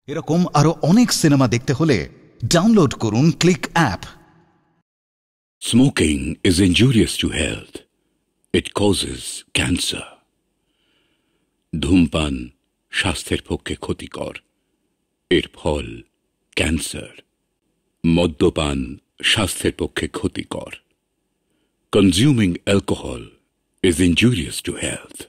এরকম আরো অনেক সিনেমা দেখতে হলে ডাউনলোড করুন click app. Smoking is injurious to health. It causes cancer. ধূমপান স্বাস্থ্যের পক্ষে ক্ষতিকর, এর ফল ক্যান্সার। মদ্যপান স্বাস্থ্যের পক্ষে ক্ষতিকর। Consuming alcohol is injurious to health.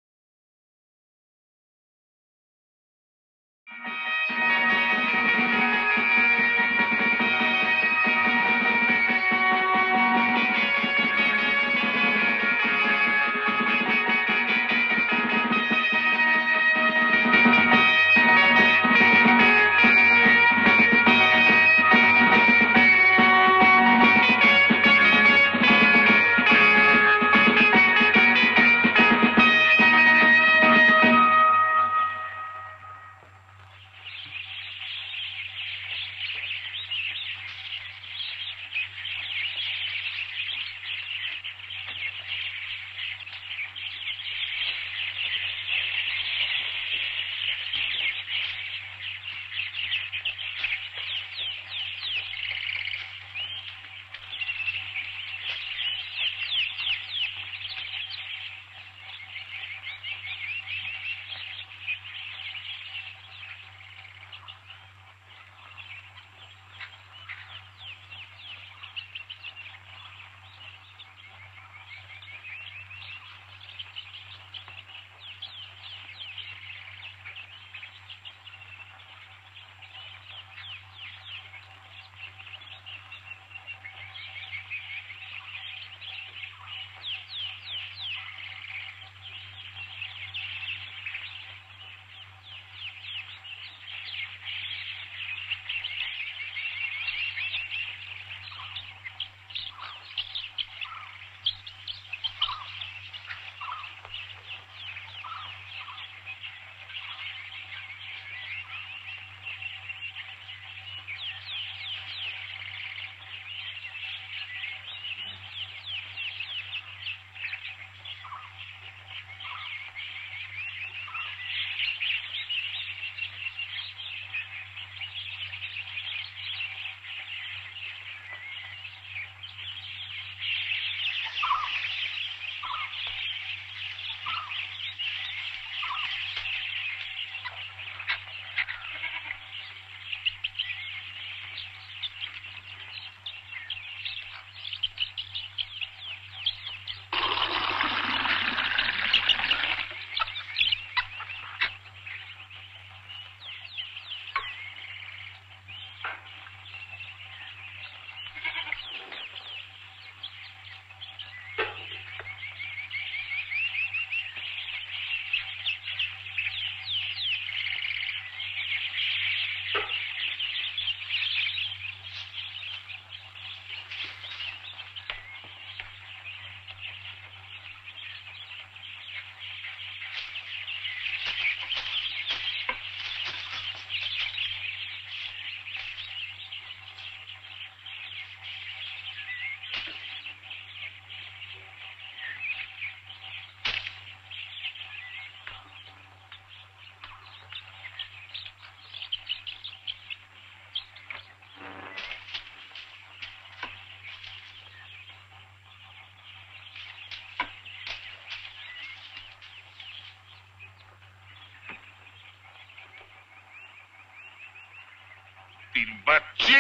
বাচ্চি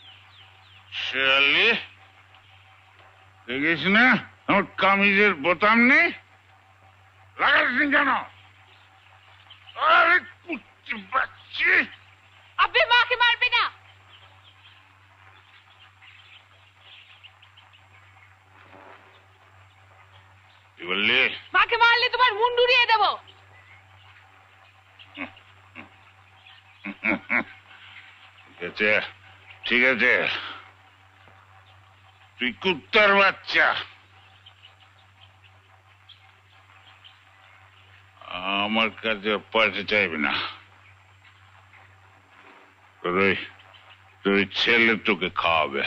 শেয়ালি দেখিস না আমার কামিজের বোতাম নেই, লাগাইস কেন? আরে কুচ্ছি বাচ্চি, আপনি মাকে মারবে না। কি বললি? মাকে মারলে তোমার মুন্ড উড়িয়ে দেবো। ঠিক আছে, তুই কুত্তার বাচ্চা, আমার কাছে পয়সা চাইবি না। তোর ছেলে তোকে খাওয়াবে।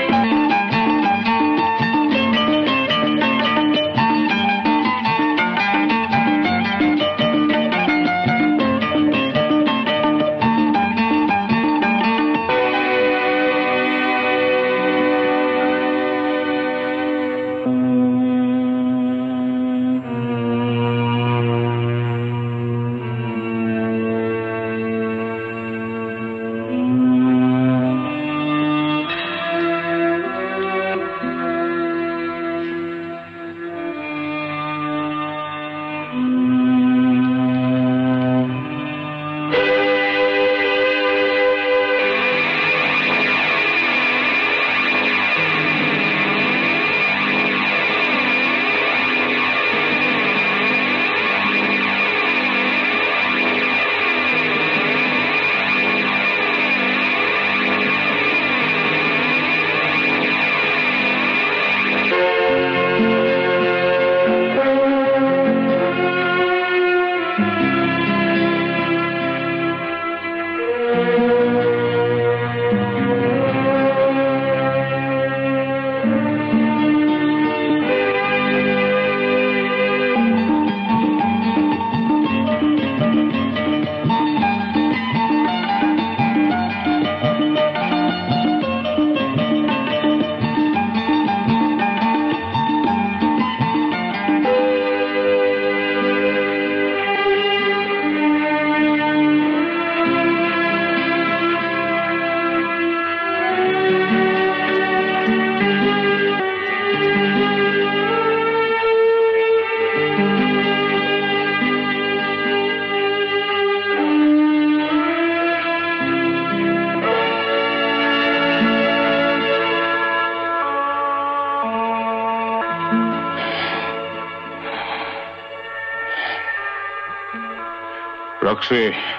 রাখছে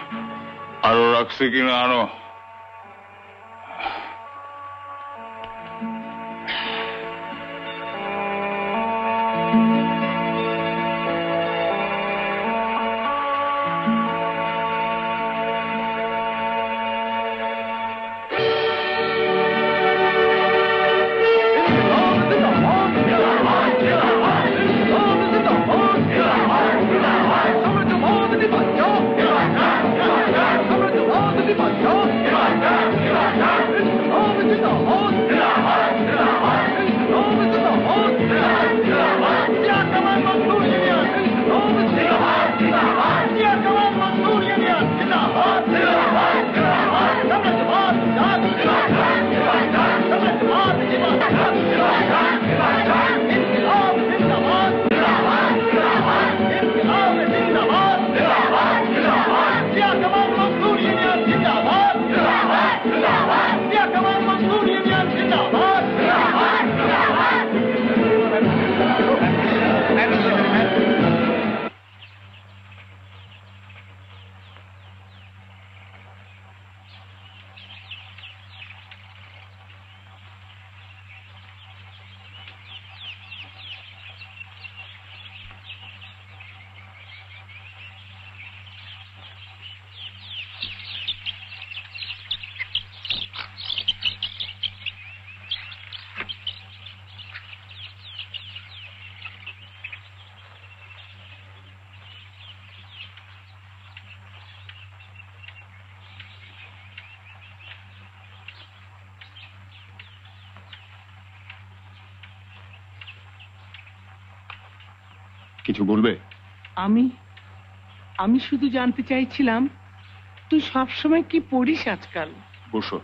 আরো রাখছে কিনা আনো। কিছু বলবে? আমি আমি শুধু জানতে চাইছিলাম তুই সবসময় কি পড়িস আজকাল? বসো।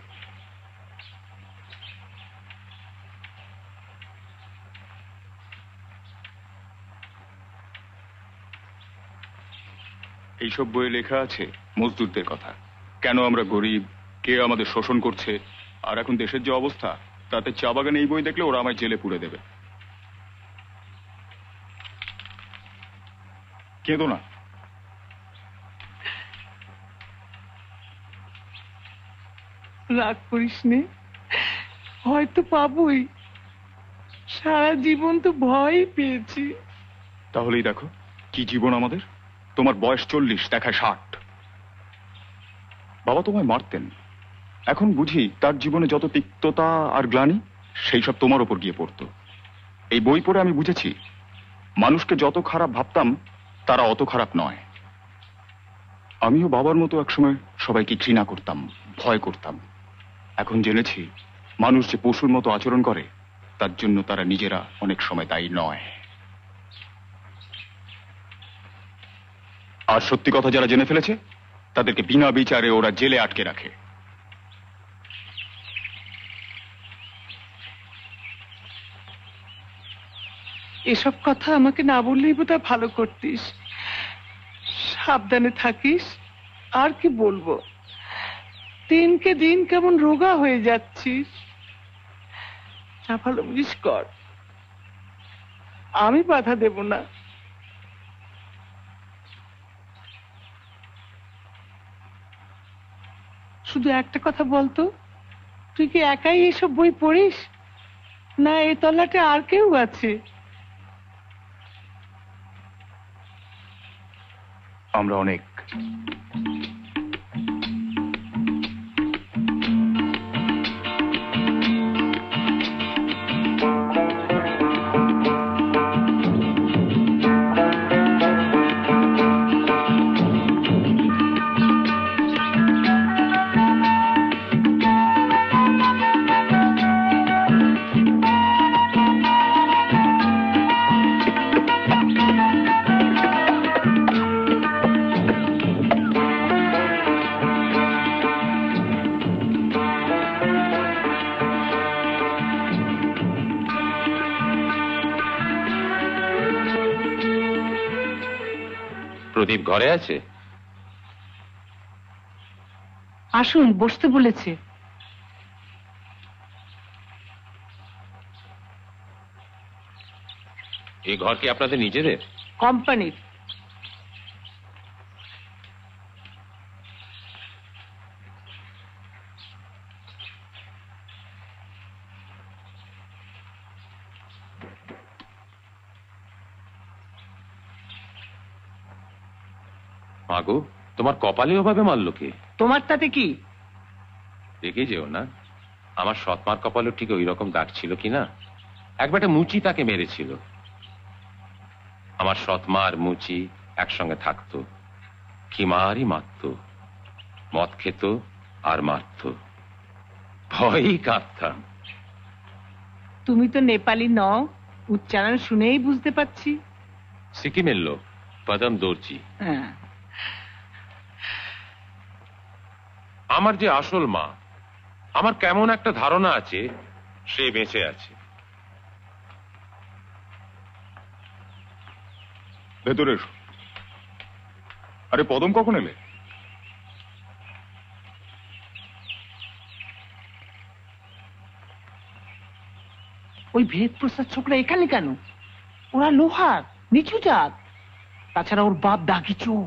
এইসব বইয়ে লেখা আছে মজদুরদের কথা, কেন আমরা গরিব, কে আমাদের শোষণ করছে, আর এখন দেশের যে অবস্থা তাতে চা বাগানে এই বই দেখলে ওরা আমায় জেলে পুরে দেবে। কেঁদো না। রাগ করিস নে, হয়তো পাবই। সারা জীবন তো ভয়ই পেয়েছি। তাহলেই দেখো কি জীবন আমাদের। তোমার বয়স 40, দেখায় 60। বাবা তোমায় মারতেন, এখন বুঝি তার জীবনে যত তিক্ততা আর গ্লানি সেই সব তোমার ওপর গিয়ে পড়তো। এই বই পড়ে আমি বুঝেছি মানুষকে যত খারাপ ভাবতাম তারা অত খারাপ নয়। আমিও বাবার মতো একসময় সবাইকে ঘৃণা করতাম, ভয় করতাম। এখন জেনেছি মানুষ যে পশুর মতো আচরণ করে তার জন্য তারা নিজেরা অনেক সময় দায়ী নয়। আর সত্যি কথা যারা জেনে ফেলেছে তাদেরকে বিনা বিচারে ওরা জেলে আটকে রাখে। এসব কথা আমাকে না বললেই বোধহয় ভালো করতিস। সাবধানে থাকিস। আর কি বলবো, দিনকে দিন কেমন রোগা হয়ে যাচ্ছিস। যা ভালো বুঝিস কর, আমি বাধা দেব না। শুধু একটা কথা বলতো, তুই কি একাই এসব বই পড়িস, না এই তল্লাটে আর কেউ আছে? আমরা অনেক। প্রদীপ ঘরে আছে? আসুন, বসতে বলেছে। এই ঘর কি আপনাদের নিজেদের? কোম্পানির। মাগো, তোমার কপালে ওভাবে মারলো কে? তোমার তাতে কি? দেখে যেও না, আমার সৎমার কপালও ঠিক ওই রকম দাগ ছিল কিনা। একবারটা মুচি তাকে মেরেছিল। আমার সৎমা আর মুচি একসঙ্গে থাকতো, কি মারই মারত, মদ খেত আর মারত, ভয়ই কাঁদতাম। তুমি তো নেপালি নও, উচ্চারণ শুনেই বুঝতে পারছি। সিকিমের লোক, পদম দর্জি। হ্যাঁ। আমার যে আসল মা, আমার কেমন একটা ধারণা আছে সে বেঁচে আছে। ভেতরে এসো। আরে পদম, কখন এলে? ওই ভেদ প্রসাদ ছোকরা এখানে কেন? ওরা লোহার, নিচু জাত। তাছাড়া ওর বাপ দাগি চোর।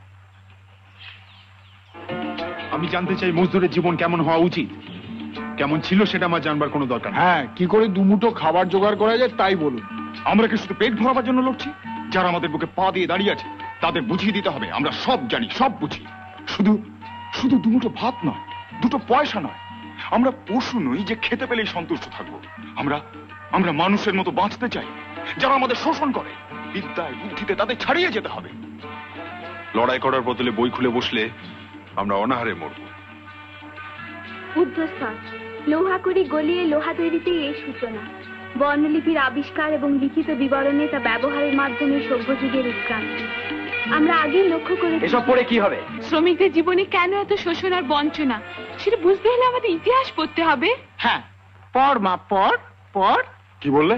আমি জানতে চাই মজদুরের জীবন কেমন হওয়া উচিত। কেমন ছিল সেটা আমার জানবার কোনো দরকার নেই। হ্যাঁ, কি করে দুমুঠো খাবার জোগাড় করা যায় তাই বলুন। আমরা কি শুধু পেট ভরাবার জন্য লড়ছি? যারা আমাদের বুকে পা দিয়ে দাঁড়িয়ে আছে তাদের বুঝিয়ে দিতে হবে আমরা সব জানি, সব বুঝি। শুধু শুধু দুমুঠো ভাত নয়, দুটো পয়সা নয়। আমরা পশু নই যে খেতে পেলেই সন্তুষ্ট থাকবো। আমরা আমরা মানুষের মতো বাঁচতে চাই। যারা আমাদের শোষণ করে, বিদ্যায় বুদ্ধিতে তাদের ছাড়িয়ে যেতে হবে। লড়াই করার বদলে বই খুলে বসলে আমরা অনাহারে মরব। উদ্ধস্তর লৌহাকুড়ি গলিয়ে লোহা তৈরিতেই এই সূচনা। বর্ণলিপির আবিষ্কার এবং লিখিত বিবরণে তা ব্যবহারের মাধ্যমে সভ্য যুগের উৎক্রান্তি আমরা আগেই লক্ষ্য করেছি। এসব পড়ে কি হবে? শ্রমিকদের জীবনে কেন এত শোষণ আর বঞ্চনা সেটা বুঝতে হলে আমাদের ইতিহাস পড়তে হবে। হ্যাঁ, পড় মা, পড় পড়। কি বললে?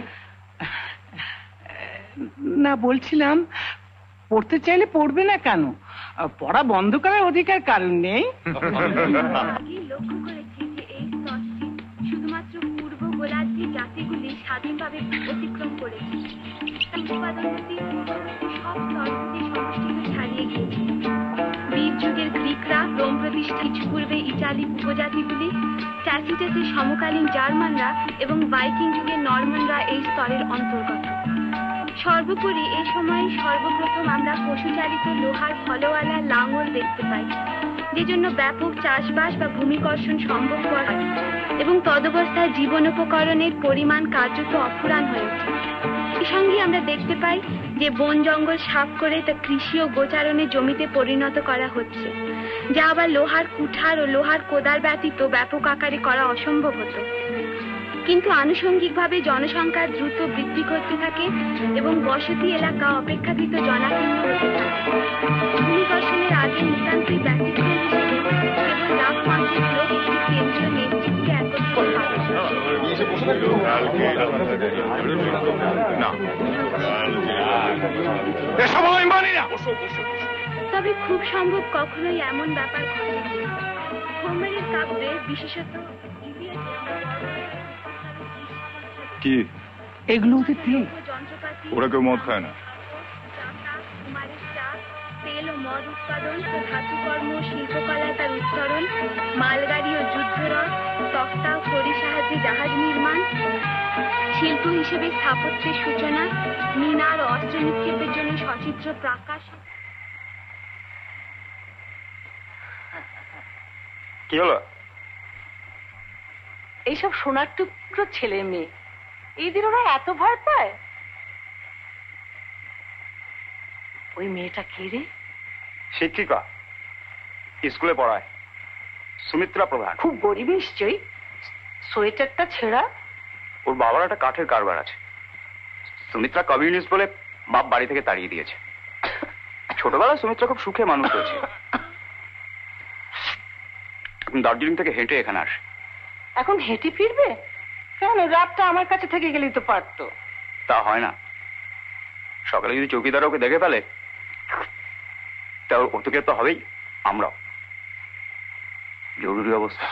না, বলছিলাম পড়তে চাইলে পড়বে না কেন? পড়া বন্ধ করার অধিকার কারণ নেই। আগেই লক্ষ্য করেছি যে এই স্তরটি শুধুমাত্র পূর্ব গোলার্ধী জাতিগুলি স্বাধীনভাবে অতিক্রম করেছে। উৎপাদনগতি পূর্ববর্তী সব স্তরগুলি সমষ্টিকে ছাড়িয়ে গিয়েছে। বীর যুগের গ্রিকরা, রোম প্রতিষ্ঠা কিছু পূর্বে ইটালি উপজাতিগুলি, ট্যাসিটাসের সমকালীন জার্মানরা এবং ভাইকিং যুগের নরমানরা এই স্তরের অন্তর্গত। সর্বোপরি এই সময়ে সর্বপ্রথম আমরা পশুচালিত লোহার ফলওয়ালা লাঙল দেখতে পাই, যে জন্য ব্যাপক চাষবাস বা ভূমিকর্ষণ সম্ভবপর হয় এবং তদবস্থায় জীবনোপকরণের পরিমাণ কার্যত অফুরান হয়ে ওঠে। এই সঙ্গে আমরা দেখতে পাই যে বন জঙ্গল সাফ করে তা কৃষি ও গোচারণের জমিতে পরিণত করা হচ্ছে, যা আবার লোহার কুঠার ও লোহার কোদাল ব্যতীত ব্যাপক আকারে করা অসম্ভব হতো। কিন্তু আনুষঙ্গিকভাবে জনসংখ্যা দ্রুত বৃদ্ধি করতে থাকে এবং বসতি এলাকা অপেক্ষাকৃত জনাকীর্ণ হতে থাকে। ভূমিকর্ষণের আগে নিতান্তই ব্যতিক্রম হিসেবে কেবল লাখ মাত্রিক লোক একটি কেন্দ্রীয় নেতৃত্বে একত্রিত তবে খুব সম্ভব কখনোই এমন ব্যাপার ঘটে। হোমেরের কাব্যে বিশেষত কি এগুলো ওদের দিয়ে ওরা কেউ মদ খায় না। তেল ও মদ উৎপাদন ও ধাতুকর্ম শিল্পকলা তার উত্তরণ, মালগাড়ি ও যুদ্ধরথ, তক্তা ও খড়ি সাহায্যে জাহাজ নির্মাণ, শিল্প হিসেবে স্থাপত্যের সূচনা, মিনার ও অস্ত্র নিক্ষেপের জন্য সচিত্র প্রাকাশ। কি হলো? এইসব সোনার টুকরো ছেলে মেয়ে, এদের ওরা এত ভয় পায়? ওই মেয়েটা কে রে? শিক্ষিকা, স্কুলে পড়ায়, সুমিত্রা প্রধান। খুব গরিব নিশ্চয়ই, সোয়েটারটা ছেঁড়া। ওর বাবার একটা কাঠের কারবার আছে। সুমিত্রা কমিউনিস্ট বলে বাপ বাড়ি থেকে তাড়িয়ে দিয়েছে। ছোটবেলায় সুমিত্রা খুব সুখে মানুষ হয়েছে। দার্জিলিং থেকে হেঁটে এখানে আসে। এখন হেঁটে ফিরবে কেন? রাতটা আমার কাছে থেকে গেলেই তো পারতো। তা হয় না। সকালে যদি চৌকিদার ওকে দেখে ফেলে তা ওকে তো হবেই, আমরাও। জরুরি অবস্থা।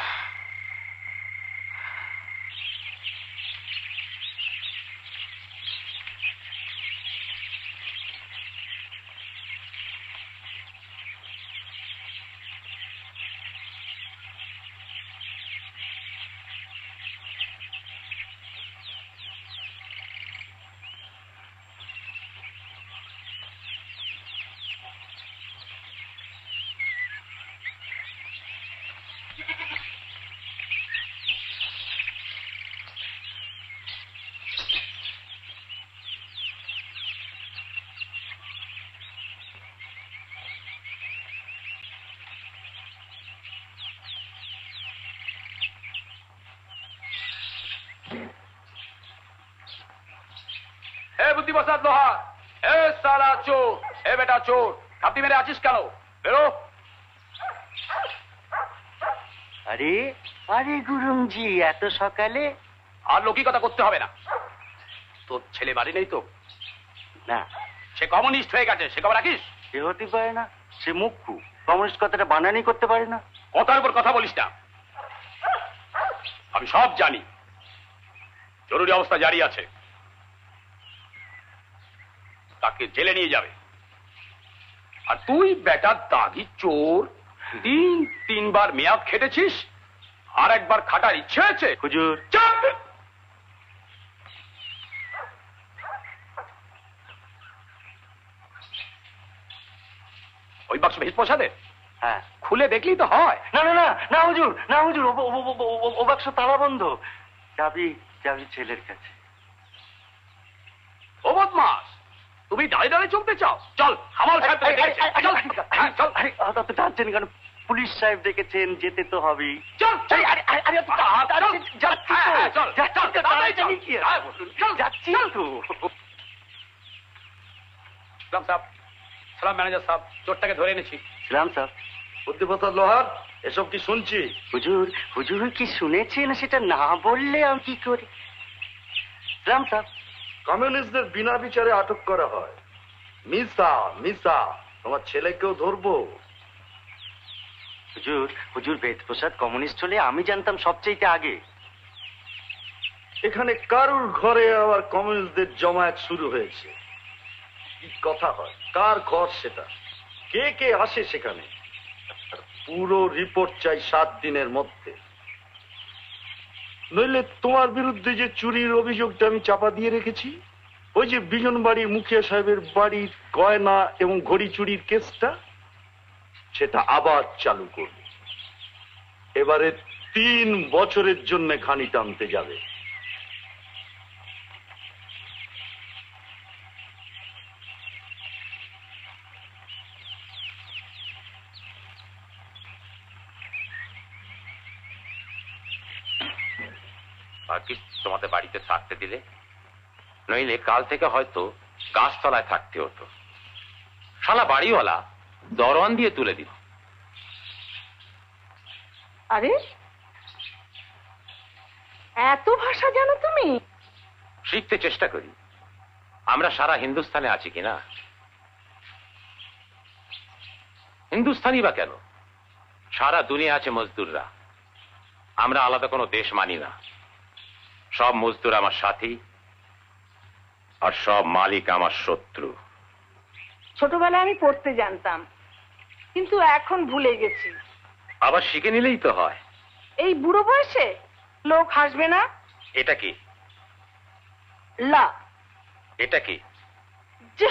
বুদ্ধিপ্রসাদ লোহার, এ সালা চোর, এ বেটা চোর, খাপটি মেরে আছিস কেন? বেরো। আরে আরে গুরুমজি, এত সকালে? আর লৌকিকতা করতে হবে না। তোর ছেলে বাড়ি নেই তো? না। সে কমিউনিস্ট হয়ে গেছে, সে খবর রাখিস? সে হতে পারে না, সে মুখ্যু। কমিউনিস্ট কথাটা বানানি করতে পারে না। কথার উপর কথা বলিস না। আমি সব জানি। জরুরি অবস্থা জারি আছে, তাকে জেলে নিয়ে যাবে। আর তুই বেটা দাগি চোর, তিনবার মেয়াদ খেটেছিস, আর একবার খাটার ইচ্ছে হয়েছে? হুজুর। চাপ! ওই বাক্স ভেজ প্রসাদের? হ্যাঁ। খুলে দেখলি তো হয়। না না না না হুজুর, না হুজুর, ও বাক্স তালা বন্ধ। চাবি চাবি ছেলের কাছে। ও বদমাস, তুমি দাঁড়িয়ে দাঁড়িয়ে চলতে চাও? চল, হামাল সাহেব তোকে ডেকেছে। চল। আরে টানছেন কেন? পুলিশ সাহেব ডেকেছেন, যেতে তো হবেই। চল। যাচ্ছি তো। সালাম ম্যানেজার সাহেব, চোরটাকে ধরে এনেছি। সালাম সাহেব। বুদ্ধিপ্রসাদ লোহার, এসব কি শুনছি? হুজুর, হুজুর কি শুনেছেন সেটা না বললে আমি কি করি? সালাম সাহেব। কমিউনিস্টদের বিনা বিচারে আটক করা হয়। মিসা মিসা, তোমার ছেলেকেও ধরবো। হুজুর, হুজুর বেদপ্রসাদ কমিউনিস্ট হলে আমি জানতাম সবচেয়ে আগে। এখানে কারুর ঘরে আবার কমিউনিস্টদের জমায়েত শুরু হয়েছে? কি কথা হয়? কার ঘর সেটা? কে কে আসে সেখানে? পুরো রিপোর্ট চাই 7 দিনের মধ্যে, নইলে তোমার বিরুদ্ধে যে চুরির অভিযোগটা আমি চাপা দিয়ে রেখেছি, ওই যে বিজন বাড়ির মুখিয়া সাহেবের বাড়ির গয়না এবং ঘড়ি চুরির কেসটা, সেটা আবার চালু করবে। এবারে 3 বছরের জন্য ঘানি টানতে যাবে। আর কি তোমাদের বাড়িতে থাকতে দিলে, নইলে কাল থেকে হয়তো গাছতলায় থাকতে হতো। শালা বাড়িওয়ালা দরওয়ান দিয়ে তুলে দিল। আরে এত ভাষা জানো তুমি? শিখতে চেষ্টা করি। আমরা সারা হিন্দুস্তানে আছি কিনা? হিন্দুস্তানি বা কেন, সারা দুনিয়া আছে মজদুররা। আমরা আলাদা কোনো দেশ মানি না। সব মজদুর আমার সাথী, আর সব মালিক আমার শত্রু। ছোটবেলায় আমি পড়তে জানতাম, কিন্তু এখন ভুলে গেছি। আবার শিখে নিলেই তো হয়। এই বুড়ো বয়সে লোক হাসবে না? এটা কি? লা। এটা কি? যা।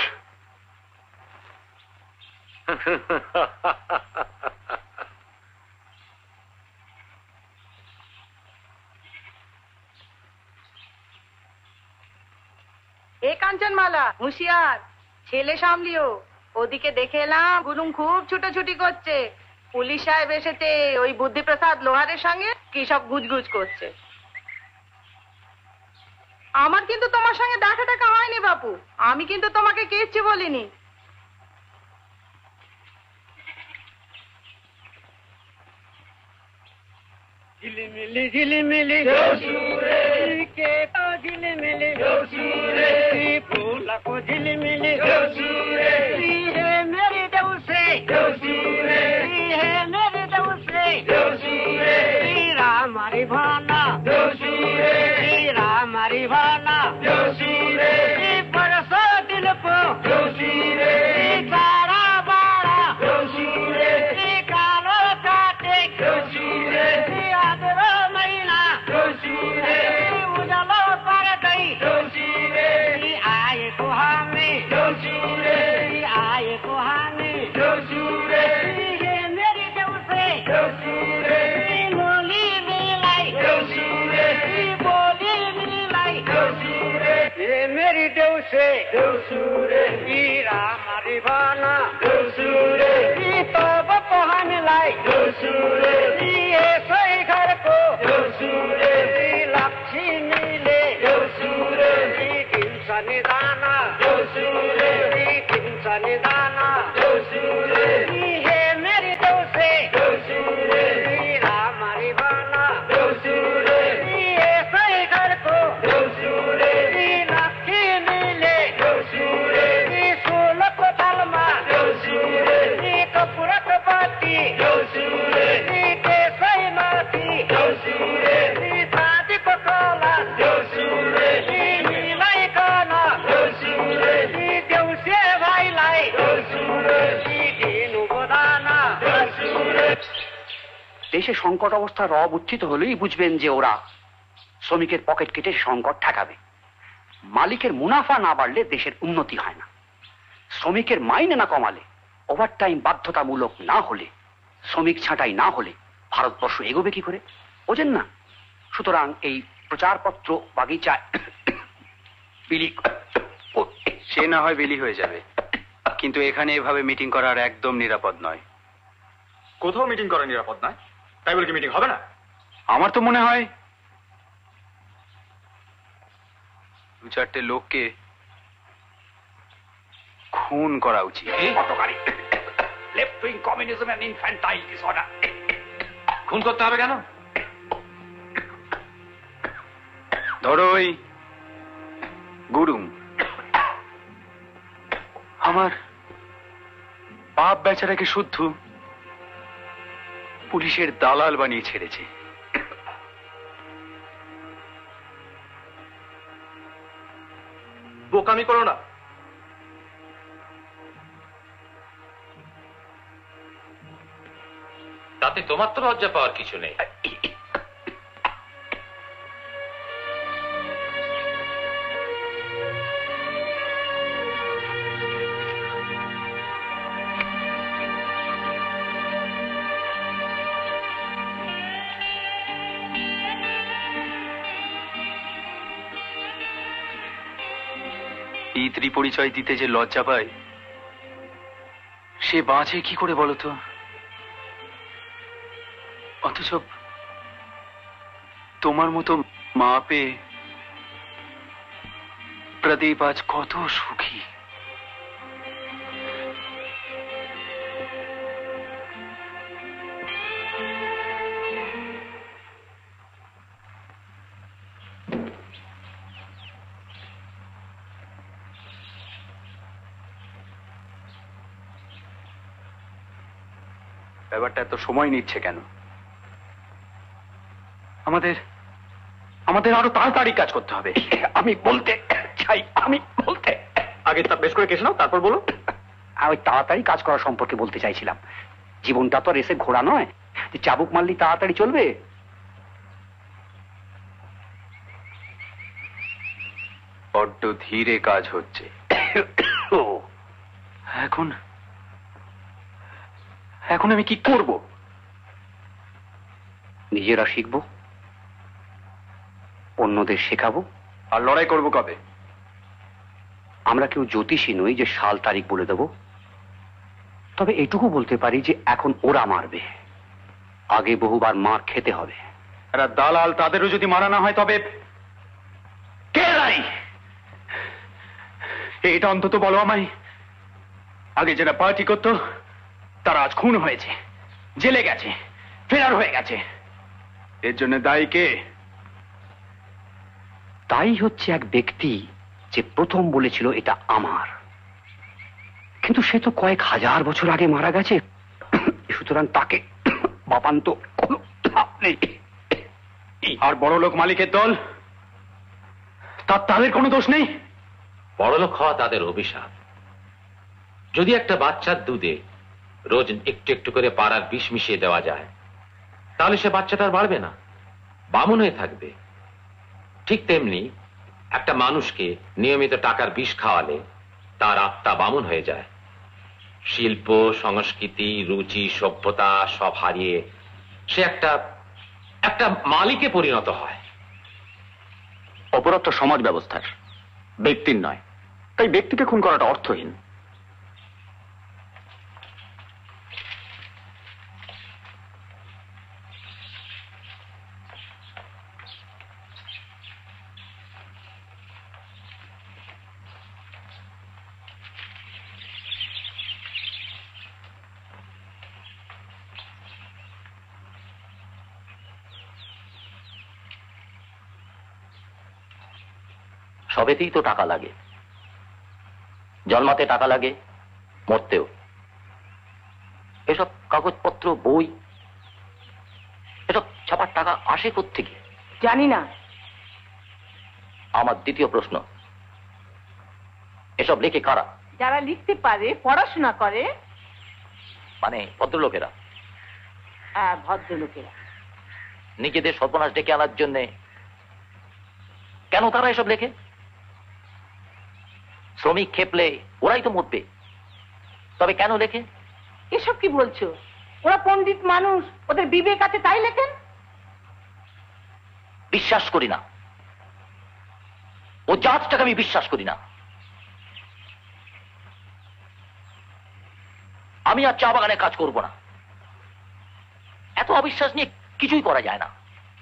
এ কাঞ্চনমালা, হুঁশিয়ার, ছেলে সামলিও। ওদিকে দেখে এলাম গুরুং খুব ছুটোছুটি করছে। পুলিশ সাহেব এসেছে, ওই বুদ্ধিপ্রসাদ লোহারের সঙ্গে কি সব গুজগুজ করছে। আমার কিন্তু তোমার সঙ্গে দেখা টাকা হয়নি বাপু, আমি কিন্তু তোমাকে কিচ্ছু বলিনি। ঝিলিমিলি ঝিলিমিলি কে তো ঝিলিমিলি फूला को झिलमिली है मेरे दव से है मेरे दव से राम हरि भाना राम हरि भाना परसो दिल को कारा बाड़ा कालो काटे आदरो महीना उजलो पर गई आए कुहाने आए कुहाने ये मेरी देव से बोली मिलाई बोली मिलाई ये मेरी देव से राम हरि भाना तो बपहान लाई ये सही घर को लक्ष्मी ले सनिदाना सनिदाना है मेरी दो से राम हरि भाना ये सही घर को लक्ष्मी मिले सोलक तलमा कपूरक बाती के सही माती शादी को कोला দেশে সংকট অবস্থা রব উচ্ছিত হলেই বুঝবেন যে ওরা শ্রমিকের পকেট কেটে সংকট ঠেকাবে। মালিকের মুনাফা না বাড়লে দেশের উন্নতি হয় না। শ্রমিকের মাইনে না কমালে, ওভারটাইম বাধ্যতামূলক না হলে, শ্রমিক ছাঁটাই না হলে ভারতবর্ষ এগোবে কি করে বোঝেন না? সুতরাং এই প্রচারপত্র বাগিচায় বিলি সে না হয় বিলি হয়ে যাবে, কিন্তু এখানে এভাবে মিটিং করার একদম নিরাপদ নয়। কোথাও মিটিং করা নিরাপদ নয়, তাই বলে কি মিটিং হবে না? আমার তো মনে হয় 2-4টে লোককে খুন করা উচিত। Left wing communism and infantile disorder. খুন করতে হবে কেন? ধরো ওই গুরুং আমার বাপ বেচারাকে শুদ্ধ পুলিশের দালাল বানিয়ে ছেড়েছে। বোকামি করো না। তাতে তোমার তো লজ্জা পাওয়ার কিছু নেই। পিতৃ পরিচয় দিতে যে লজ্জা পায় সে বাঁচে কি করে বলতো? অথচ তোমার মতো মা পেয়ে প্রদীপ আজ কত সুখী। ব্যাপারটা এত সময় নিচ্ছে কেন? আমাদের আরো তাড়াতাড়ি কাজ করতে হবে। আমি বলতে চাই, আগে তা বেশ করে কেসে নাও, তারপর বলো। আমি তাড়াতাড়ি কাজ করা সম্পর্কে বলতে চাইছিলাম। জীবনটা তো রেসে ঘোড়া নয় যে চাবুক মারলি তাড়াতাড়ি চলবে। বড্ড ধীরে কাজ হচ্ছে। এখন আমি কি করব? নিজেরা শিখবো, অন্যদের শেখাবো। আর লড়াই করব কবে? আমরা কেউ জ্যোতিষী নই যে সাল তারিখ বলে দেব। তবে এটুকু বলতে পারি যে এখন ওরা মারবে, আগে বহুবার মার খেতে হবে। এরা দালাল, তাদেরও যদি মারা না হয় তবে কে নাই? এটা অন্তত বলো আমায়। আগে যারা পার্টি করতো তারা আজ খুন হয়েছে, জেলে গেছে, ফেরার হয়ে গেছে। এর জন্য দায়ী কে? তাই হচ্ছে এক ব্যক্তি যে প্রথম বলেছিল এটা আমার, কিন্তু সে তো কয়েক হাজার বছর আগে মারা গেছে। সুতরাং তাকে বাপান্ত কোনো ধাপ নেই। আর বড় লোক মালিকের দল, তাদের কোনো দোষ নেই। বড়লোক হওয়া তাদের অভিশাপ। যদি একটা বাচ্চার দুধে রোজ একটু একটু করে পাড়ার বিষ মিশিয়ে দেওয়া যায়, তাহলে সে বাচ্চাটা আর বাড়বে না, বামুন হয়ে থাকবে। ঠিক তেমনি একটা মানুষকে নিয়মিত টাকার বিষ খাওয়ালে তার আত্মা বামুন হয়ে যায়। শিল্প, সংস্কৃতি, রুচি, সভ্যতা সব হারিয়ে সে একটা মালিকে পরিণত হয়। অপরাধটা সমাজ ব্যবস্থার, ব্যক্তির নয়। তাই ব্যক্তিকে খুন করাটা অর্থহীন। সবেতেই তো টাকা লাগে, জন্মাতে টাকা লাগে, মরতেও। এসব কাগজপত্র, বই, এসব ছাপার টাকা আসে কোত্থেকে? জানি না। আমার দ্বিতীয় প্রশ্ন, এসব লেখে কারা? যারা লিখতে পারে, পড়াশোনা করে। মানে ভদ্রলোকেরা? হ্যাঁ, ভদ্রলোকেরা। নিজেদের সর্বনাশ ডেকে আনার জন্য কেন তারা এসব লেখে? শ্রমিক খেপলে ওরাই তো মরবে, তবে কেন লেখে? এসব কি বলছো? ওরা পণ্ডিত মানুষ, ওদের বিবেক আছে তাই লেখেন। বিশ্বাস করি না, ও জাতটাকে আমি বিশ্বাস করি না। আমি আর চা বাগানে কাজ করব না। এত অবিশ্বাস নিয়ে কিছুই করা যায় না।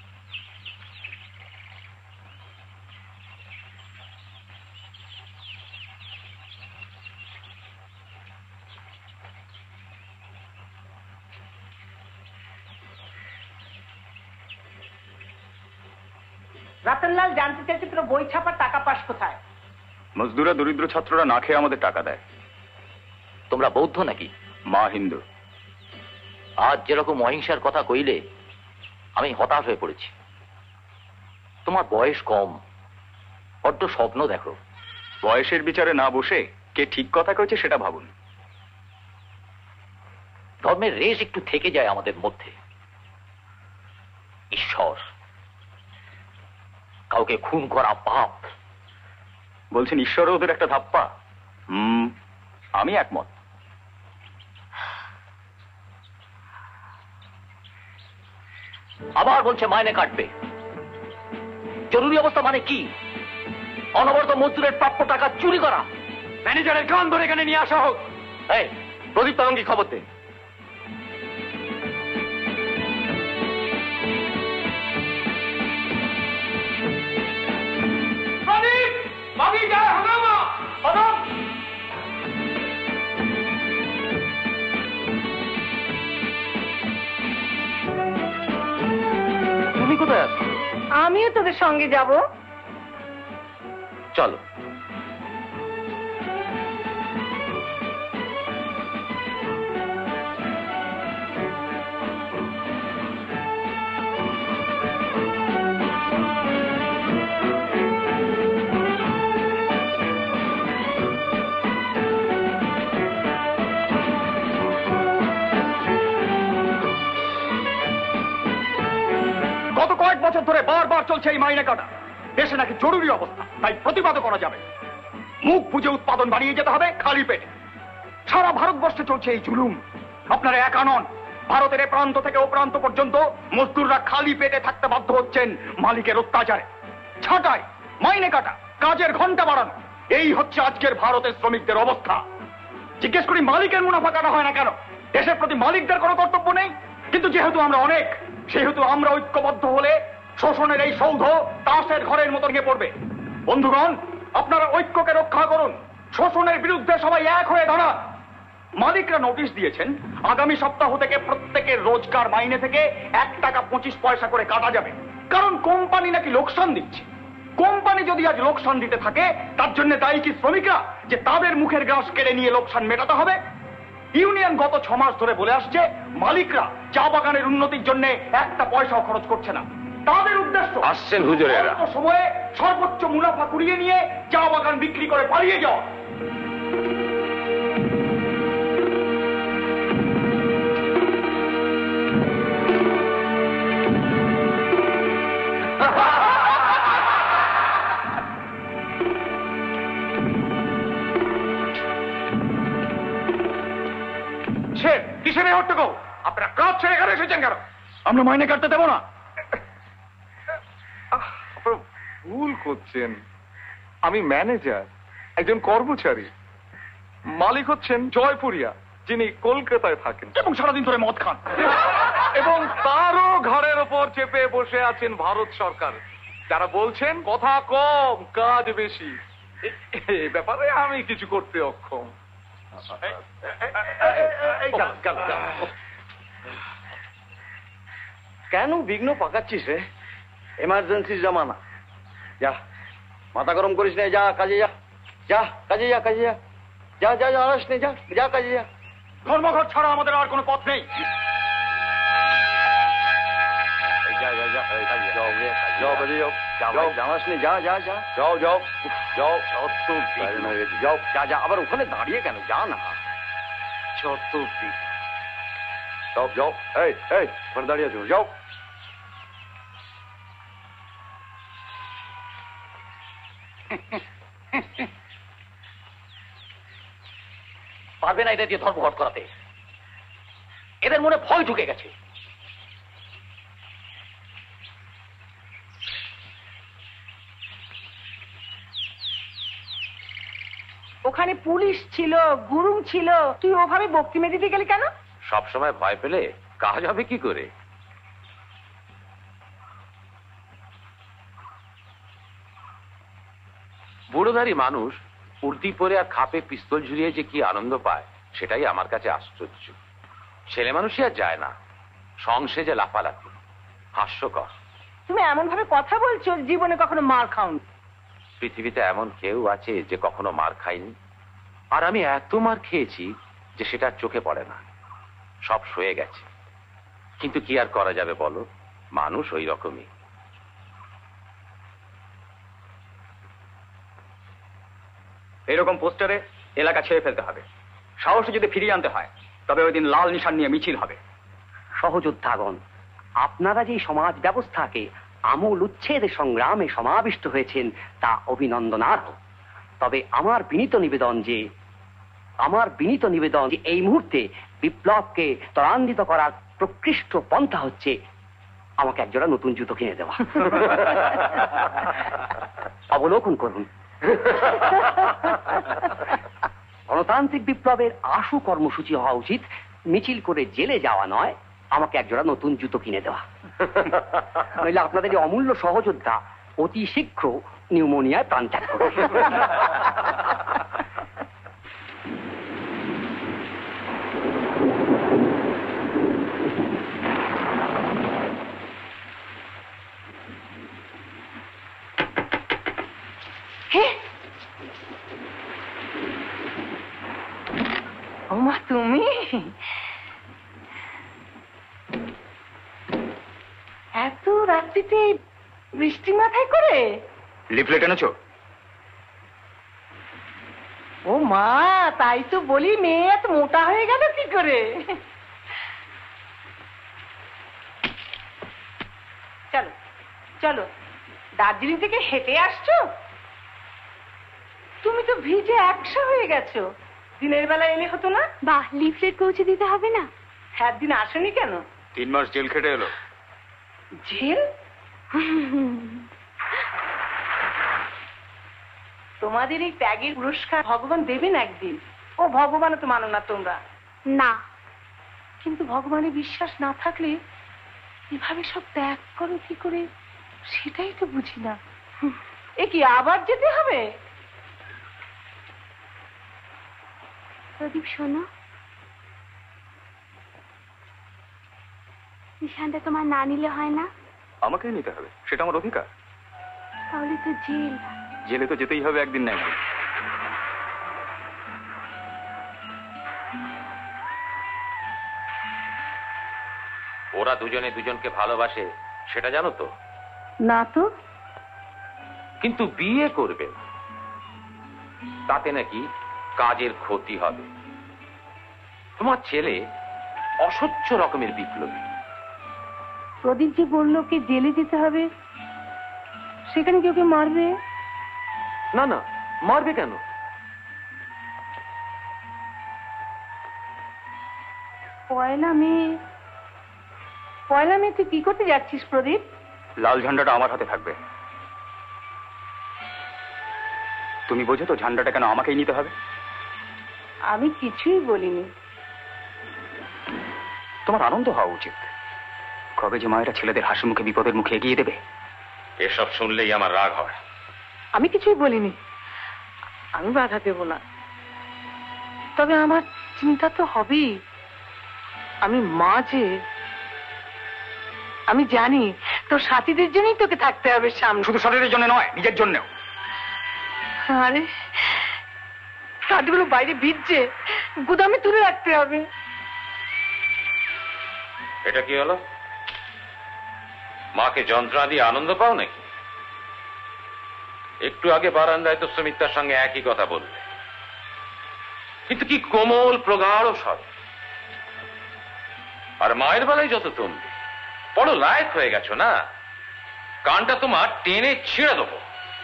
রতনলাল জানতে চাইছে তোর বই ছাপার টাকা পাস কোথায়? মজদুরা, দরিদ্র ছাত্ররা না খেয়ে আমাদের টাকা দেয়। তোমরা বৌদ্ধ নাকি? মা হিন্দু। আজ যেরকম অহিংসার কথা কইলে আমি হতাশ হয়ে পড়েছি। তোমার বয়স কম, বড্ড স্বপ্ন দেখো। বয়সের বিচারে না বসে কে ঠিক কথা কইছে সেটা ভাবুন। ধর্মের রেশ একটু থেকে যায় আমাদের মধ্যে। ঈশ্বর, কাউকে খুন করা পাপ। বলছেন ঈশ্বরও ওদের একটা ধাপ্পা? আমি একমত। আবার বলছে মাইনে কাটবে। জরুরি অবস্থা মানে কি? অনবরত মজদুরের প্রাপ্য টাকা চুরি করা। ম্যানেজারের কান ধরে এখানে নিয়ে আসা হোক। এই প্রদীপ তরঙ্গী খবর দে। তুমি কোথায় আছো? আমিও তোদের সঙ্গে যাব। চলো। গত কয়েক বছর ধরে বারবার চলছে এই মাইনে কাটা। দেশে নাকি জরুরি অবস্থা, তাই প্রতিবাদও করা যাবে। মুখ বুঝে উৎপাদন বাড়িয়ে যেতে হবে খালি পেটে। সারা ভারতবর্ষে চলছে এই জুলুম। আপনারা একা নন, ভারতের এ প্রান্ত থেকে ও প্রান্ত পর্যন্ত মজদুররা খালি পেটে থাকতে বাধ্য হচ্ছেন মালিকের অত্যাচারে। ছাঁটাই, মাইনে কাটা, কাজের ঘন্টা বাড়ানো, এই হচ্ছে আজকের ভারতের শ্রমিকদের অবস্থা। জিজ্ঞেস করি মালিকের মুনাফা কাটা হয় না কেন? দেশের প্রতি মালিকদের কোনো কর্তব্য নেই? কিন্তু যেহেতু আমরা অনেক, সেহেতু আমরা ঐক্যবদ্ধ হলে শোষণের এই সৌধ তাসের ঘরের মতো গিয়ে পড়বে। বন্ধুগণ, আপনারা ঐক্যকে রক্ষা করুন, শোষণের বিরুদ্ধে সবাই এক হয়ে দাঁড়ান। মালিকরা নোটিশ দিয়েছেন আগামী সপ্তাহ থেকে প্রত্যেকের রোজগার মাইনে থেকে 1 টাকা 25 পয়সা করে কাটা যাবে। কারণ কোম্পানি নাকি লোকসান দিচ্ছে। কোম্পানি যদি আজ লোকসান দিতে থাকে, তার জন্য দায়ী কি শ্রমিকরা, যে তাদের মুখের গ্রাস কেড়ে নিয়ে লোকসান মেটাতে হবে? ইউনিয়ন গত 6 মাস ধরে বলে আসছে মালিকরা চা বাগানের উন্নতির জন্য 1 পয়সাও খরচ করছে না। তাদের উদ্দেশ্য আসছেন হুজুরেরা সময়ে সর্বোচ্চ মুনাফা কুড়িয়ে নিয়ে চা বাগান বিক্রি করে পালিয়ে যাওয়া। কিসের এই হট্টগোল? আপনারা কাজ ছেড়ে এখানে এসেছেন কেন? আমরা মাইনে কাটতে দেবো না। ভুল করছেন। আমি ম্যানেজার, একজন কর্মচারী। মালিক হচ্ছেন জয়পুরিয়া, যিনি কলকাতায় থাকেন এবং সারাদিন ধরে মদ খান। এবং তারও ঘাড়ের ওপর চেপে বসে আছেন ভারত সরকার, যারা বলছেন কথা কম কাজ বেশি। এই ব্যাপারে আমি কিছু করতে অক্ষম। কেন বিঘ্ন পাকাচ্ছিস রে? এমার্জেন্সি জামানা। যা, মাথা গরম করিস না, যা কাজে যা, যা কাজে যা, কাজে যা, যা যা যা আস নে, যা যা কাজে যা। ধর্মঘট ছাড়া আমাদের আর কোনো পথ নেই। আবার ওখানে দাঁড়িয়ে কেন? যা না, যত যাও যাও। এই এই ওখানে দাঁড়িয়ে আছো, যাও। পারবে না এটা দিয়ে ধর্মঘট করাতে। এদের মনে ভয় ঢুকে গেছে। ওখানে পুলিশ ছিল, গুরুং ছিল, তুই ওভাবে বক্তিমে দিতে গেলি কেন? সবসময় ভয় পেলে কাজ হবে কি করে? বুড়োধারী মানুষ উর্দি পরে আর খাপে পিস্তল ঝুলিয়ে যে কি আনন্দ পায়, সেটাই আমার কাছে আশ্চর্য। ছেলে মানুষই আর যায় না, সংসে যে লাফালাফি, হাস্যকর। তুমি এমন ভাবে কথা বলছো, জীবনে কখনো মার খাওনি। পৃথিবীতে এমন কেউ আছে যে কখনো মার খায়নি? আর আমি এত মার খেয়েছি যে সেটা চোখে পড়ে না, সব সয়ে গেছে। কিন্তু কি আর করা যাবে বলো, মানুষ ওই রকমই। এরকম পোস্টারে এলাকা ছেড়ে ফেলতে হবে। সাহসে যদি ফিরিয়ে আনতে হয়, তবে ওই দিন লাল নিশান নিয়ে মিছিল হবে। সহযোদ্ধাগণ, আপনারা যে সমাজ ব্যবস্থাকে আমূল উচ্ছেদ সংগ্রামে সমাবিষ্ট হয়েছেন তা অভিনন্দনার্হ। তবে আমার বিনীত নিবেদন যে এই মুহূর্তে বিপ্লবকে ত্বরান্বিত করার প্রকৃষ্ট পন্থা হচ্ছে আমাকে একজোড়া নতুন জুতো কিনে দেওয়া। অবলোকন করুন, গণতান্ত্রিক বিপ্লবের আশু কর্মসূচি হওয়া উচিত মিছিল করে জেলে যাওয়া নয়, আমাকে একজোড়া নতুন জুতো কিনে দেওয়া। নইলে আপনাদের এই অমূল্য সহযোদ্ধা অতি শীঘ্র নিউমোনিয়ায় প্রাণত্যাগ করবে। ওমা তুমি এত রাত্রিতে বৃষ্টি মাথায় করে লিফলেট এনেছো? ও মা, তাই তো বলি মেয়ে এত মোটা হয়ে গেল কি করে। চলো চলো, দার্জিলিং থেকে হেঁটে আসছো? তুমি তো ভিজে একশো হয়ে গেছো। দিনের বেলা এলে হতো না? বাহ, লিফলেট পৌঁছে দিতে হবে না? হ্যাঁ, দিন আসনি কেন? 3 মাস জেল খেটে এলো। জেল? তোমাদের এই ত্যাগের পুরস্কার ভগবান দেবেন একদিন। ও ভগবানও তো মানো না তোমরা। না, কিন্তু ভগবানের বিশ্বাস না থাকলে এভাবে সব ত্যাগ করো কি করে, সেটাই তো বুঝি না। এ কি আবার যেতে হবে? প্রদীপ শোনো, নিশানটা তোমার না নিলে হয় না? আমাকেই নিতে হবে, সেটা আমার অধিকার। তাহলে তো জেল। জেলে তো যেতেই হবে একদিন না একদিন। ওরা দুজনে দুজনকে ভালোবাসে, সেটা জানো তো? না তো। কিন্তু বিয়ে করবে তাতে নাকি কাজের ক্ষতি হবে। তোমার ছেলে অসহ্য রকমের বিপ্লবী। প্রদীপ যে বললো কি জেলে যেতে হবে, সেখানে কেউ কেউ মারবে? না না, মারবে কেন? পয়লা মে তুই কি করতে যাচ্ছিস প্রদীপ? লাল ঝান্ডাটা আমার হাতে থাকবে। তুমি বোঝো তো ঝান্ডাটা কেন আমাকেই নিতে হবে? আমি কিছুই বলিনি। তোমার আনন্দ হওয়া উচিত। কবে যে মায়েরা ছেলেদের হাসি মুখে বিপদের মুখে এগিয়ে দেবে। এসব শুনলেই আমার রাগ হয়। আমি কিছুই বলিনি, আমি বাধা দেব না। তবে আমার চিন্তা তো হবেই। আমি মা যে, আমি জানি তোর সাথীদের জন্যই তোকে থাকতে হবে সামনে। শুধু শরীরের জন্য নয়, নিজের জন্যও। আরে কাঠগুলো বাইরে ভিজছে, গুদামে তুলে রাখতে হবে। এটা কি হলো? মাকে যন্ত্রণা দিয়ে আনন্দ পাও নাকি? একটু আগে বারান্দায় তো সুমিত্রার সঙ্গে একই কথা বললে, কিন্তু কি কোমল প্রগাঢ় স্বর। আর মায়ের বেলায় যত তুমি বড় লায়ক হয়ে গেছো না, কানটা তোমার টেনে ছিঁড়ে দেবো।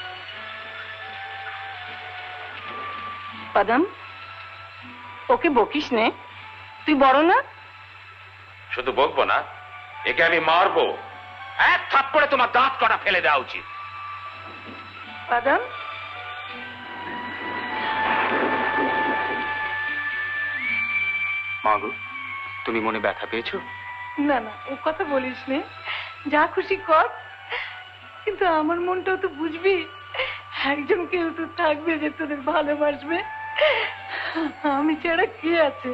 পদম, ওকে বকিস নে, তুই বড় না? শুধু বকবো না, একে আমি মারবো। এক থাপ্পড়ে তোমার দাঁত কটা ফেলে দেওয়া উচিত। পদম, মাগো, তুমি মনে ব্যথা পেয়েছো? না না, ও কথা বলিস নে, যা খুশি কর। কিন্তু আমার মনটাও তো বুঝবি, একজন কেউ তো থাকবে যে তোদের ভালোবাসবে। আমি ছাড়া কে আছে?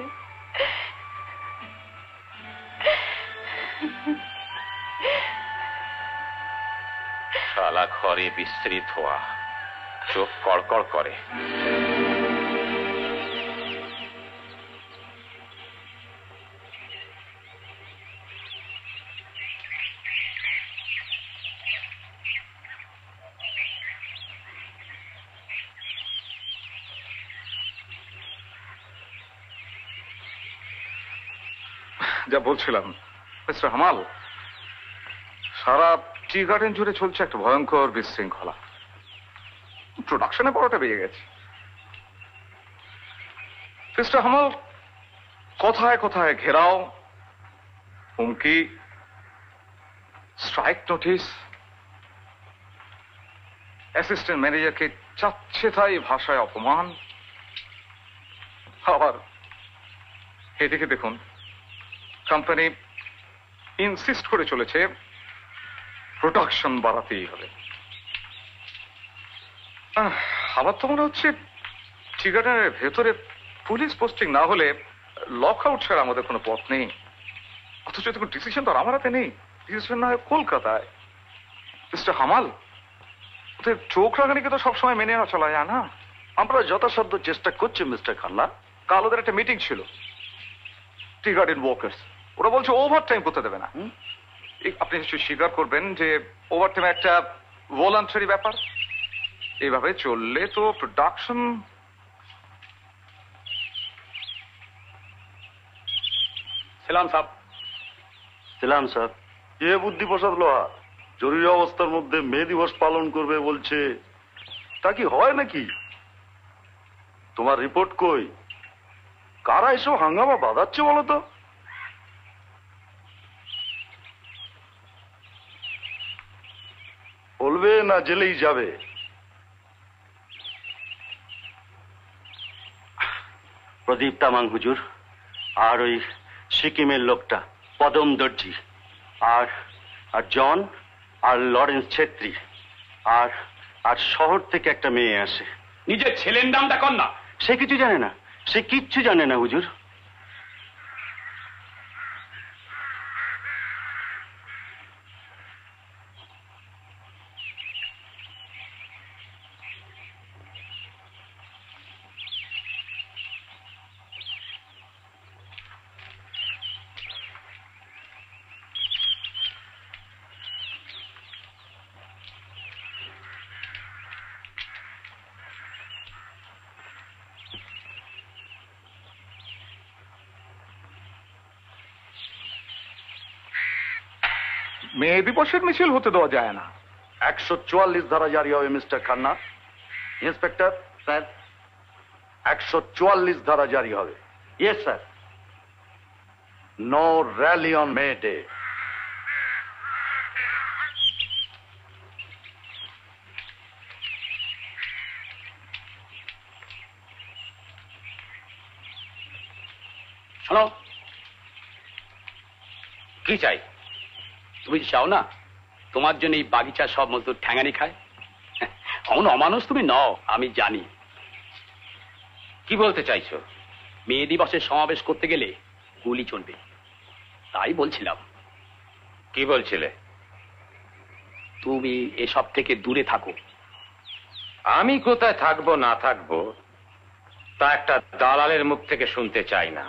শালা ঘরে বিস্তৃত হওয়া, চোখ কড়কড় করে। যা বলছিলাম, মিস্টার হামাল, সারা টি গার্ডেন জুড়ে চলছে একটা ভয়ঙ্কর বিশৃঙ্খলা। প্রোডাকশনে বড়টা বেড়ে গেছে। মিস্টার হামাল, কথায় কথায় ঘেরাও, হুমকি, স্ট্রাইক নোটিশ, অ্যাসিস্ট্যান্ট ম্যানেজারকে চাচ্ছে তাই ভাষায় অপমান। আবার এদিকে দেখুন, কোম্পানি ইনসিস্ট করে চলেছে প্রোডাকশন বাড়াতেই হবে। আমার তো মনে হচ্ছে টি গার্ডেনের ভেতরে পুলিশ পোস্টিং না হলে লক আউট ছাড়া আমাদের কোনো পথ নেই। অথচ দেখুন ডিসিশন তো আর আমার হাতে নেই, ডিসিশন না হয় কলকাতায়। মিস্টার হামাল, ওদের চোখ রাখানিকে তো সবসময় মেনে না চলা যায় না। আমরা যথাসাধ্য চেষ্টা করছি মিস্টার খান্না। কাল ওদের একটা মিটিং ছিল, টি গার্ডেন ওয়ার্কার্স। ওরা বলছে ওভার টাইম করতে দেবে না। আপনি নিশ্চয়ই স্বীকার করবেন যে ওভার টাইম একটা ভলান্টারি ব্যাপার। এইভাবে চললে তো প্রোডাকশন। সালাম সাহেব। সালাম স্যার। কে বুদ্ধি প্রসাদ লোহা জরুরি অবস্থার মধ্যে মে দিবস পালন করবে বলছে, তা কি হয় নাকি? তোমার রিপোর্ট কই? কারা এসব হাঙ্গামা বাঁধাচ্ছে বলো তো? বলবে না জেলেই যাবে? প্রদীপ তামাং হুজুর, আর ওই সিকিমের লোকটা পদম দর্জি, আর আর জন আর লরেন্স ছেত্রী, আর আর শহর থেকে একটা মেয়ে আসে। নিজের ছেলের নামটা কর না। সে কিছু জানে না, সে কিচ্ছু জানে না হুজুর। মে দিবসের মিছিল হতে দেওয়া যায় না। 144 ধারা জারি হবে মিস্টার খান্না। ইন্সপেক্টর স্যার, 144 ধারা জারি হবে। Yes sir. No rally on May Day. শোনো, কি চাই? তুমি চাও না তোমার জন্য এই বাগিচা সব মজদুর ঠ্যাঙানি খায়? অমন অমানুষ তুমি নও, আমি জানি। কি বলতে চাইছো? মে দিবসের সমাবেশ করতে গেলে গুলি চলবে, তাই বলছিলাম। কি বলছিলে? তুমি এসব থেকে দূরে থাকো। আমি কোথায় থাকবো না থাকবো তা একটা দালালের মুখ থেকে শুনতে চাই না।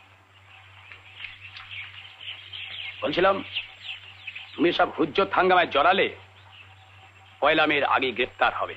বলছিলাম, তুমি সব হুজ্জত হাঙ্গামায় জড়ালে পয়লা মের আগে গ্রেফতার হবে।